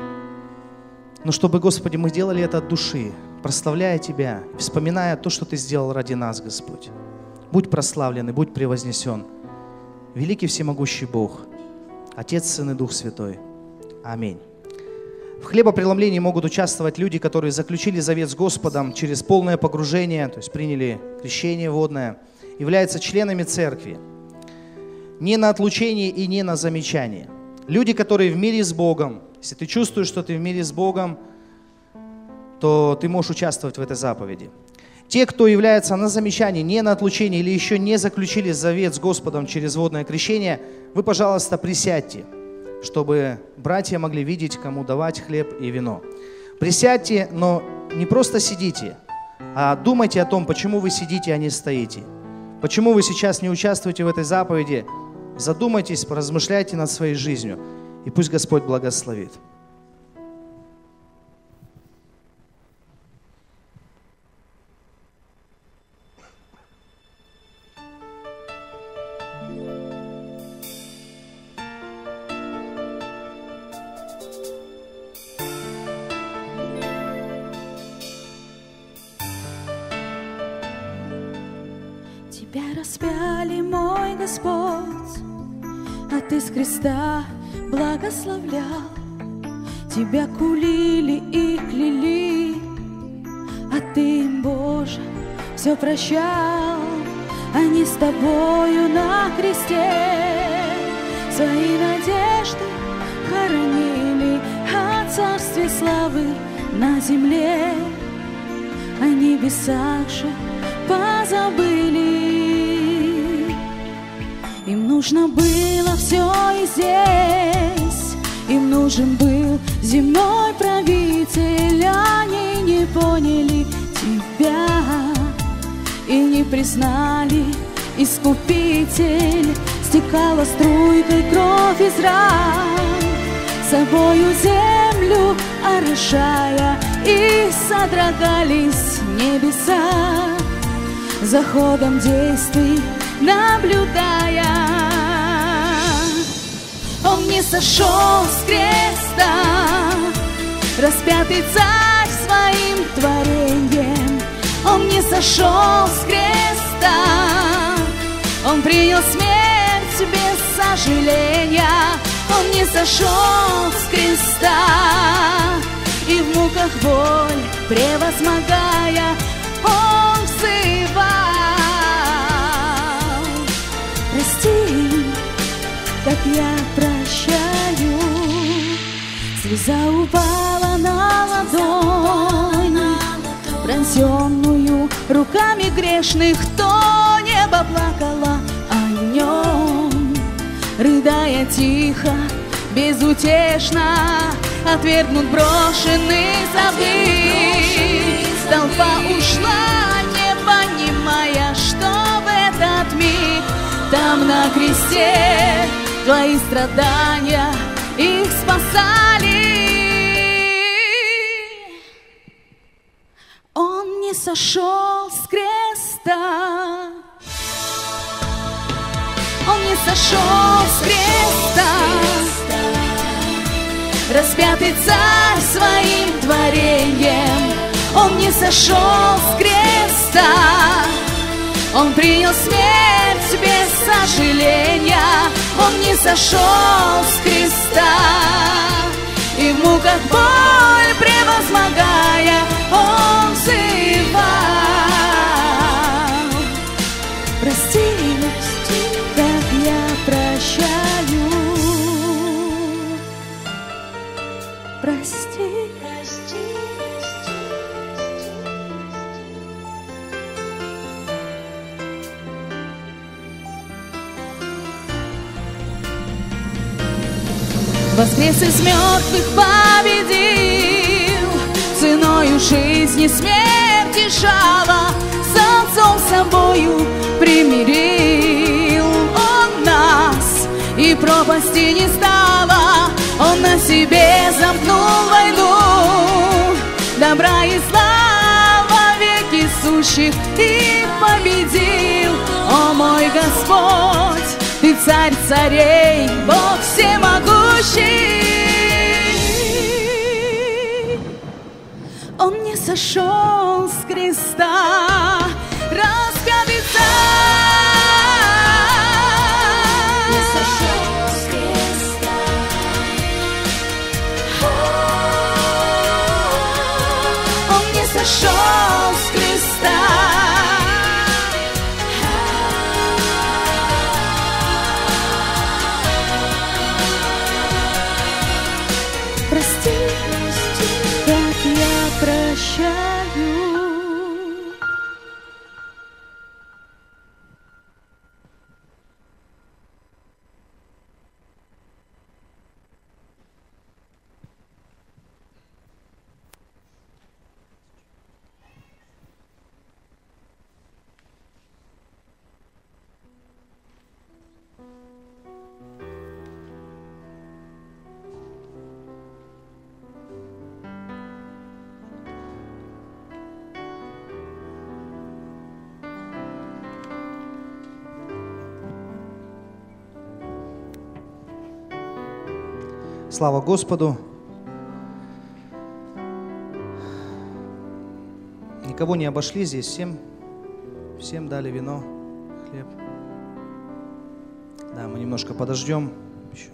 но чтобы, Господи, мы делали это от души, прославляя Тебя, вспоминая то, что Ты сделал ради нас, Господь. Будь прославлен и будь превознесен. Великий всемогущий Бог, Отец, Сын и Дух Святой. Аминь. В хлебопреломлении могут участвовать люди, которые заключили завет с Господом через полное погружение, то есть приняли крещение водное, являются членами церкви. Не на отлучении и не на замечании. Люди, которые в мире с Богом, если ты чувствуешь, что ты в мире с Богом, то ты можешь участвовать в этой заповеди. Те, кто является на замечании, не на отлучении или еще не заключили завет с Господом через водное крещение, вы, пожалуйста, присядьте, чтобы братья могли видеть, кому давать хлеб и вино. Присядьте, но не просто сидите, а думайте о том, почему вы сидите, а не стоите. Почему вы сейчас не участвуете в этой заповеди? Задумайтесь, поразмышляйте над своей жизнью, и пусть Господь благословит. Тебя распяли, мой Господь, а Ты с креста благословлял. Тебя кулили и кляли, а Ты им, Боже, все прощал. Они с Тобою на кресте свои надежды хоронили, о царстве славы на земле о небесах же позабыли. Им нужно было все и здесь, им нужен был земной правитель. Они не поняли Тебя и не признали Искупитель. Стекала струйкой кровь из ран, собою землю орошая, и содрогались небеса, за ходом действий наблюдая. Он не сошел с креста, распятый царь своим творением. Он не сошел с креста, он принял смерть без сожаления. Он не сошел с креста, и в муках боль превозмогая, Он взывал: прости, как я прощаю. Слеза упала на ладонь, пронзенную руками грешных, то небо плакало о нем, рыдая тихо, безутешно, отвергнут, брошенный, забыт. Толпа ушла, не понимая, что в этот миг там на кресте твои страдания их спасали. Он не сошел с креста, Он не сошел с креста, распятый царь своим творением. Он не сошел с креста, Он принял смерть без сожаления. Он не сошел с креста, и в муках боль превозмогая, Он взывал: прости, как я прощаю. Прости. Воскрес из мертвых, победил, ценою жизни смерти жало, с Отцом собою примирил. Он нас, и пропасти не стало, Он на себе замкнул войну, добра и зла во веки сущих и победил. О мой Господь, Ты царь царей, Бог всемогущий. Он не сошел с креста, распятый царь. Не сошел с креста. Он не сошел с креста. Слава Господу! Никого не обошли здесь, всем дали вино, хлеб. Да, мы немножко подождем еще.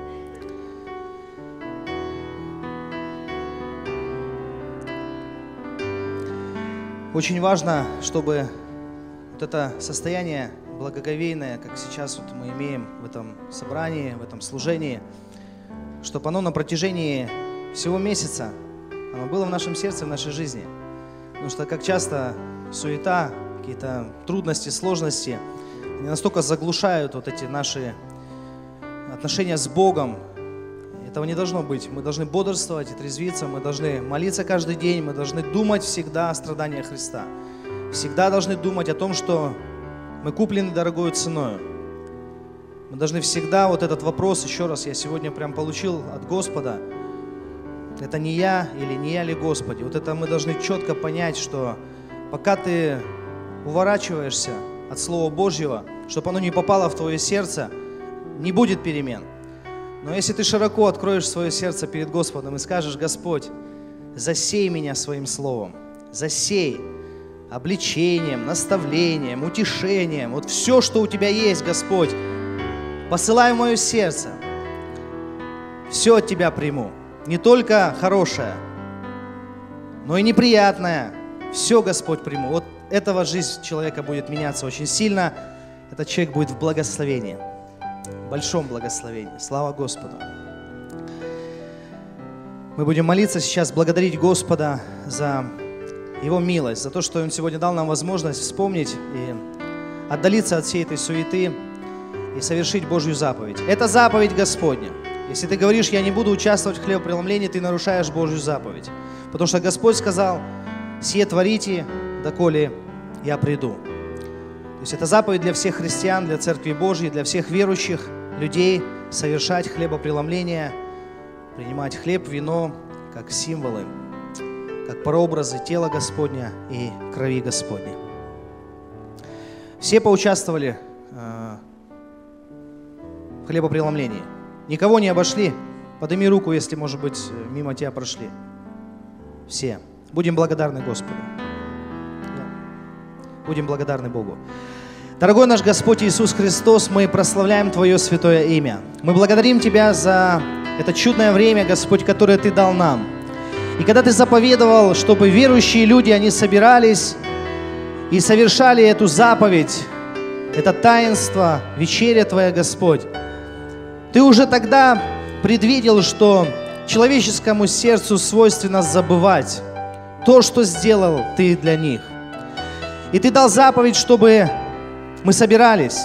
Очень важно, чтобы вот это состояние благоговейное, как сейчас вот мы имеем в этом собрании, в этом служении, чтобы оно на протяжении всего месяца, оно было в нашем сердце, в нашей жизни. Потому что как часто суета, какие-то трудности, сложности, они настолько заглушают вот эти наши отношения с Богом. Этого не должно быть. Мы должны бодрствовать и трезвиться, мы должны молиться каждый день, мы должны думать всегда о страданиях Христа. Всегда должны думать о том, что мы куплены дорогою ценою. Мы должны всегда вот этот вопрос, еще раз, я сегодня прям получил от Господа, это не я или не я ли Господи. Вот это мы должны четко понять, что пока ты уворачиваешься от Слова Божьего, чтобы оно не попало в твое сердце, не будет перемен. Но если ты широко откроешь свое сердце перед Господом и скажешь: Господь, засей меня своим словом, засей обличением, наставлением, утешением, вот все, что у тебя есть, Господь, посылай в мое сердце. Все от Тебя приму. Не только хорошее, но и неприятное. Все, Господь, приму. Вот этого жизнь человека будет меняться очень сильно. Этот человек будет в благословении, в большом благословении. Слава Господу. Мы будем молиться сейчас, благодарить Господа за Его милость, за то, что Он сегодня дал нам возможность вспомнить и отдалиться от всей этой суеты и совершить Божью заповедь. Это заповедь Господня. Если ты говоришь, я не буду участвовать в хлебопреломлении, ты нарушаешь Божью заповедь. Потому что Господь сказал, сие творите, доколе я приду. То есть это заповедь для всех христиан, для Церкви Божьей, для всех верующих людей совершать хлебопреломление, принимать хлеб, вино как символы, как прообразы тела Господня и крови Господней. Все поучаствовали в хлебопреломлении. Никого не обошли. Подними руку, если, может быть, мимо тебя прошли. Все. Будем благодарны Господу. Будем благодарны Богу. Дорогой наш Господь Иисус Христос, мы прославляем Твое святое имя. Мы благодарим Тебя за это чудное время, Господь, которое Ты дал нам. И когда Ты заповедовал, чтобы верующие люди, они собирались и совершали эту заповедь, это таинство, вечеря Твоя, Господь, Ты уже тогда предвидел, что человеческому сердцу свойственно забывать то, что сделал Ты для них. И Ты дал заповедь, чтобы мы собирались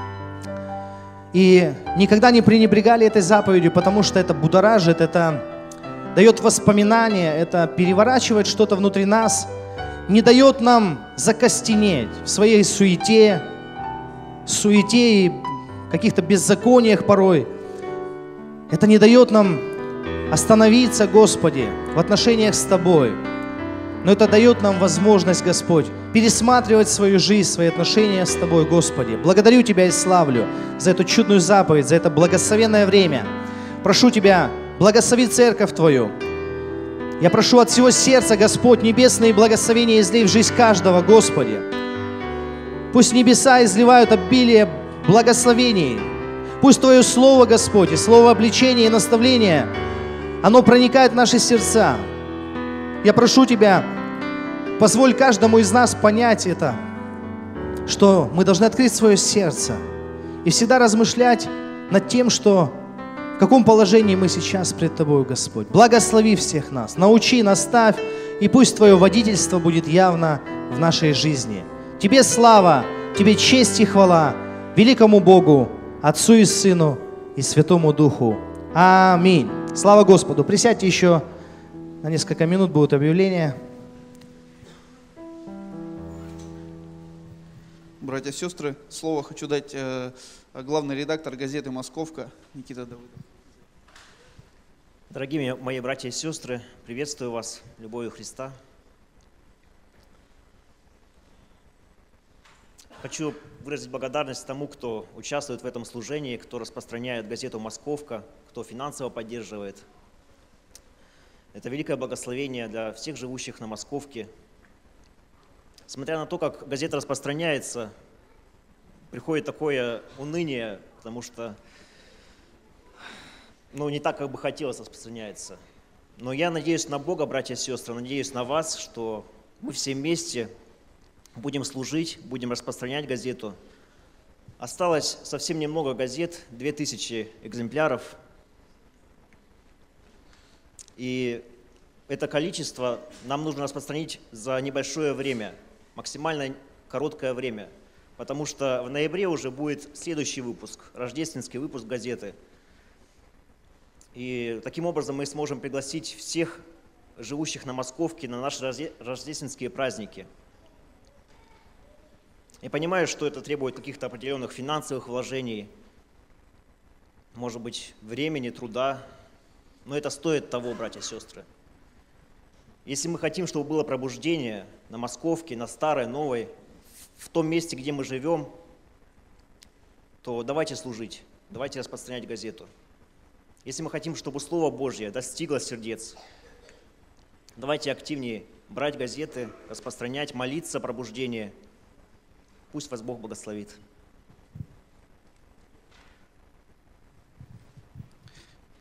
и никогда не пренебрегали этой заповедью, потому что это будоражит, это дает воспоминания, это переворачивает что-то внутри нас, не дает нам закостенеть в своей суете и каких-то беззакониях порой. Это не дает нам остановиться, Господи, в отношениях с Тобой. Но это дает нам возможность, Господь, пересматривать свою жизнь, свои отношения с Тобой, Господи. Благодарю Тебя и славлю за эту чудную заповедь, за это благословенное время. Прошу Тебя, благослови церковь Твою. Я прошу от всего сердца, Господь, небесные благословения излей в жизнь каждого, Господи. Пусть небеса изливают обилие благословений. Пусть Твое Слово, Господь, и Слово обличения и наставления, оно проникает в наши сердца. Я прошу Тебя, позволь каждому из нас понять это, что мы должны открыть свое сердце и всегда размышлять над тем, что в каком положении мы сейчас пред Тобой, Господь. Благослови всех нас, научи, наставь, и пусть Твое водительство будет явно в нашей жизни. Тебе слава, Тебе честь и хвала, великому Богу, Отцу и Сыну и Святому Духу. Аминь. Слава Господу. Присядьте еще на несколько минут, будут объявления. Братья и сестры, слово хочу дать главный редактор газеты «Московка» Никита Давыдов. Дорогие мои братья и сестры, приветствую вас любовью Христа. Хочу выразить благодарность тому, кто участвует в этом служении, кто распространяет газету «Московка», кто финансово поддерживает. Это великое благословение для всех живущих на Московке. Смотря на то, как газета распространяется, приходит такое уныние, потому что не так, как бы хотелось, распространяется. Но я надеюсь на Бога, братья и сестры, надеюсь на вас, что мы все вместе будем служить, будем распространять газету. Осталось совсем немного газет, 2000 экземпляров. И это количество нам нужно распространить за небольшое время, максимально короткое время, потому что в ноябре уже будет следующий выпуск, рождественский выпуск газеты. И таким образом мы сможем пригласить всех живущих на Московке на наши рождественские праздники. Я понимаю, что это требует каких-то определенных финансовых вложений, может быть, времени, труда, но это стоит того, братья и сестры. Если мы хотим, чтобы было пробуждение на Московке, на Старой, Новой, в том месте, где мы живем, то давайте служить, давайте распространять газету. Если мы хотим, чтобы Слово Божье достигло сердец, давайте активнее брать газеты, распространять, молиться о пробуждении. Пусть вас Бог благословит.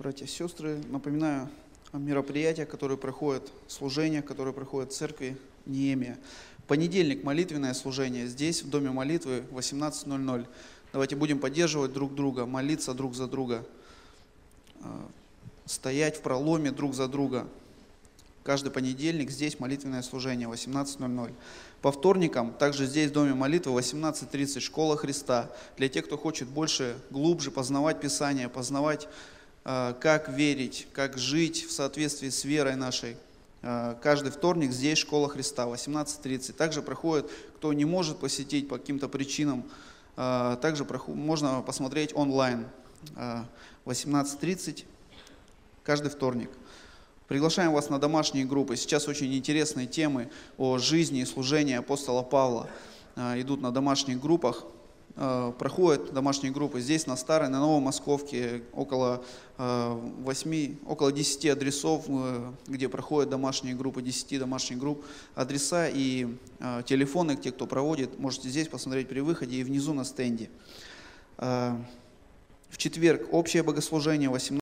братья и сестры, напоминаю о мероприятиях, которые проходят, служениях, которые проходят в церкви Неемия. Понедельник молитвенное служение здесь, в Доме молитвы, 18:00. Давайте будем поддерживать друг друга, молиться друг за друга, стоять в проломе друг за друга. Каждый понедельник здесь молитвенное служение, 18:00. По вторникам, также здесь, в Доме молитвы, 18:30, Школа Христа. Для тех, кто хочет больше, глубже познавать Писание, познавать, как верить, как жить в соответствии с верой нашей. Каждый вторник здесь Школа Христа, 18:30. Также проходит, кто не может посетить по каким-то причинам, также можно посмотреть онлайн, 18:30, каждый вторник. Приглашаем вас на домашние группы. Сейчас очень интересные темы о жизни и служении апостола Павла идут на домашних группах. Проходят домашние группы здесь, на Старой, на Новой Московке, около 10 адресов, где проходят домашние группы, 10 домашних групп. Адреса и телефоны, те, кто проводит, можете здесь посмотреть при выходе и внизу на стенде. В четверг общее богослужение, 18:00.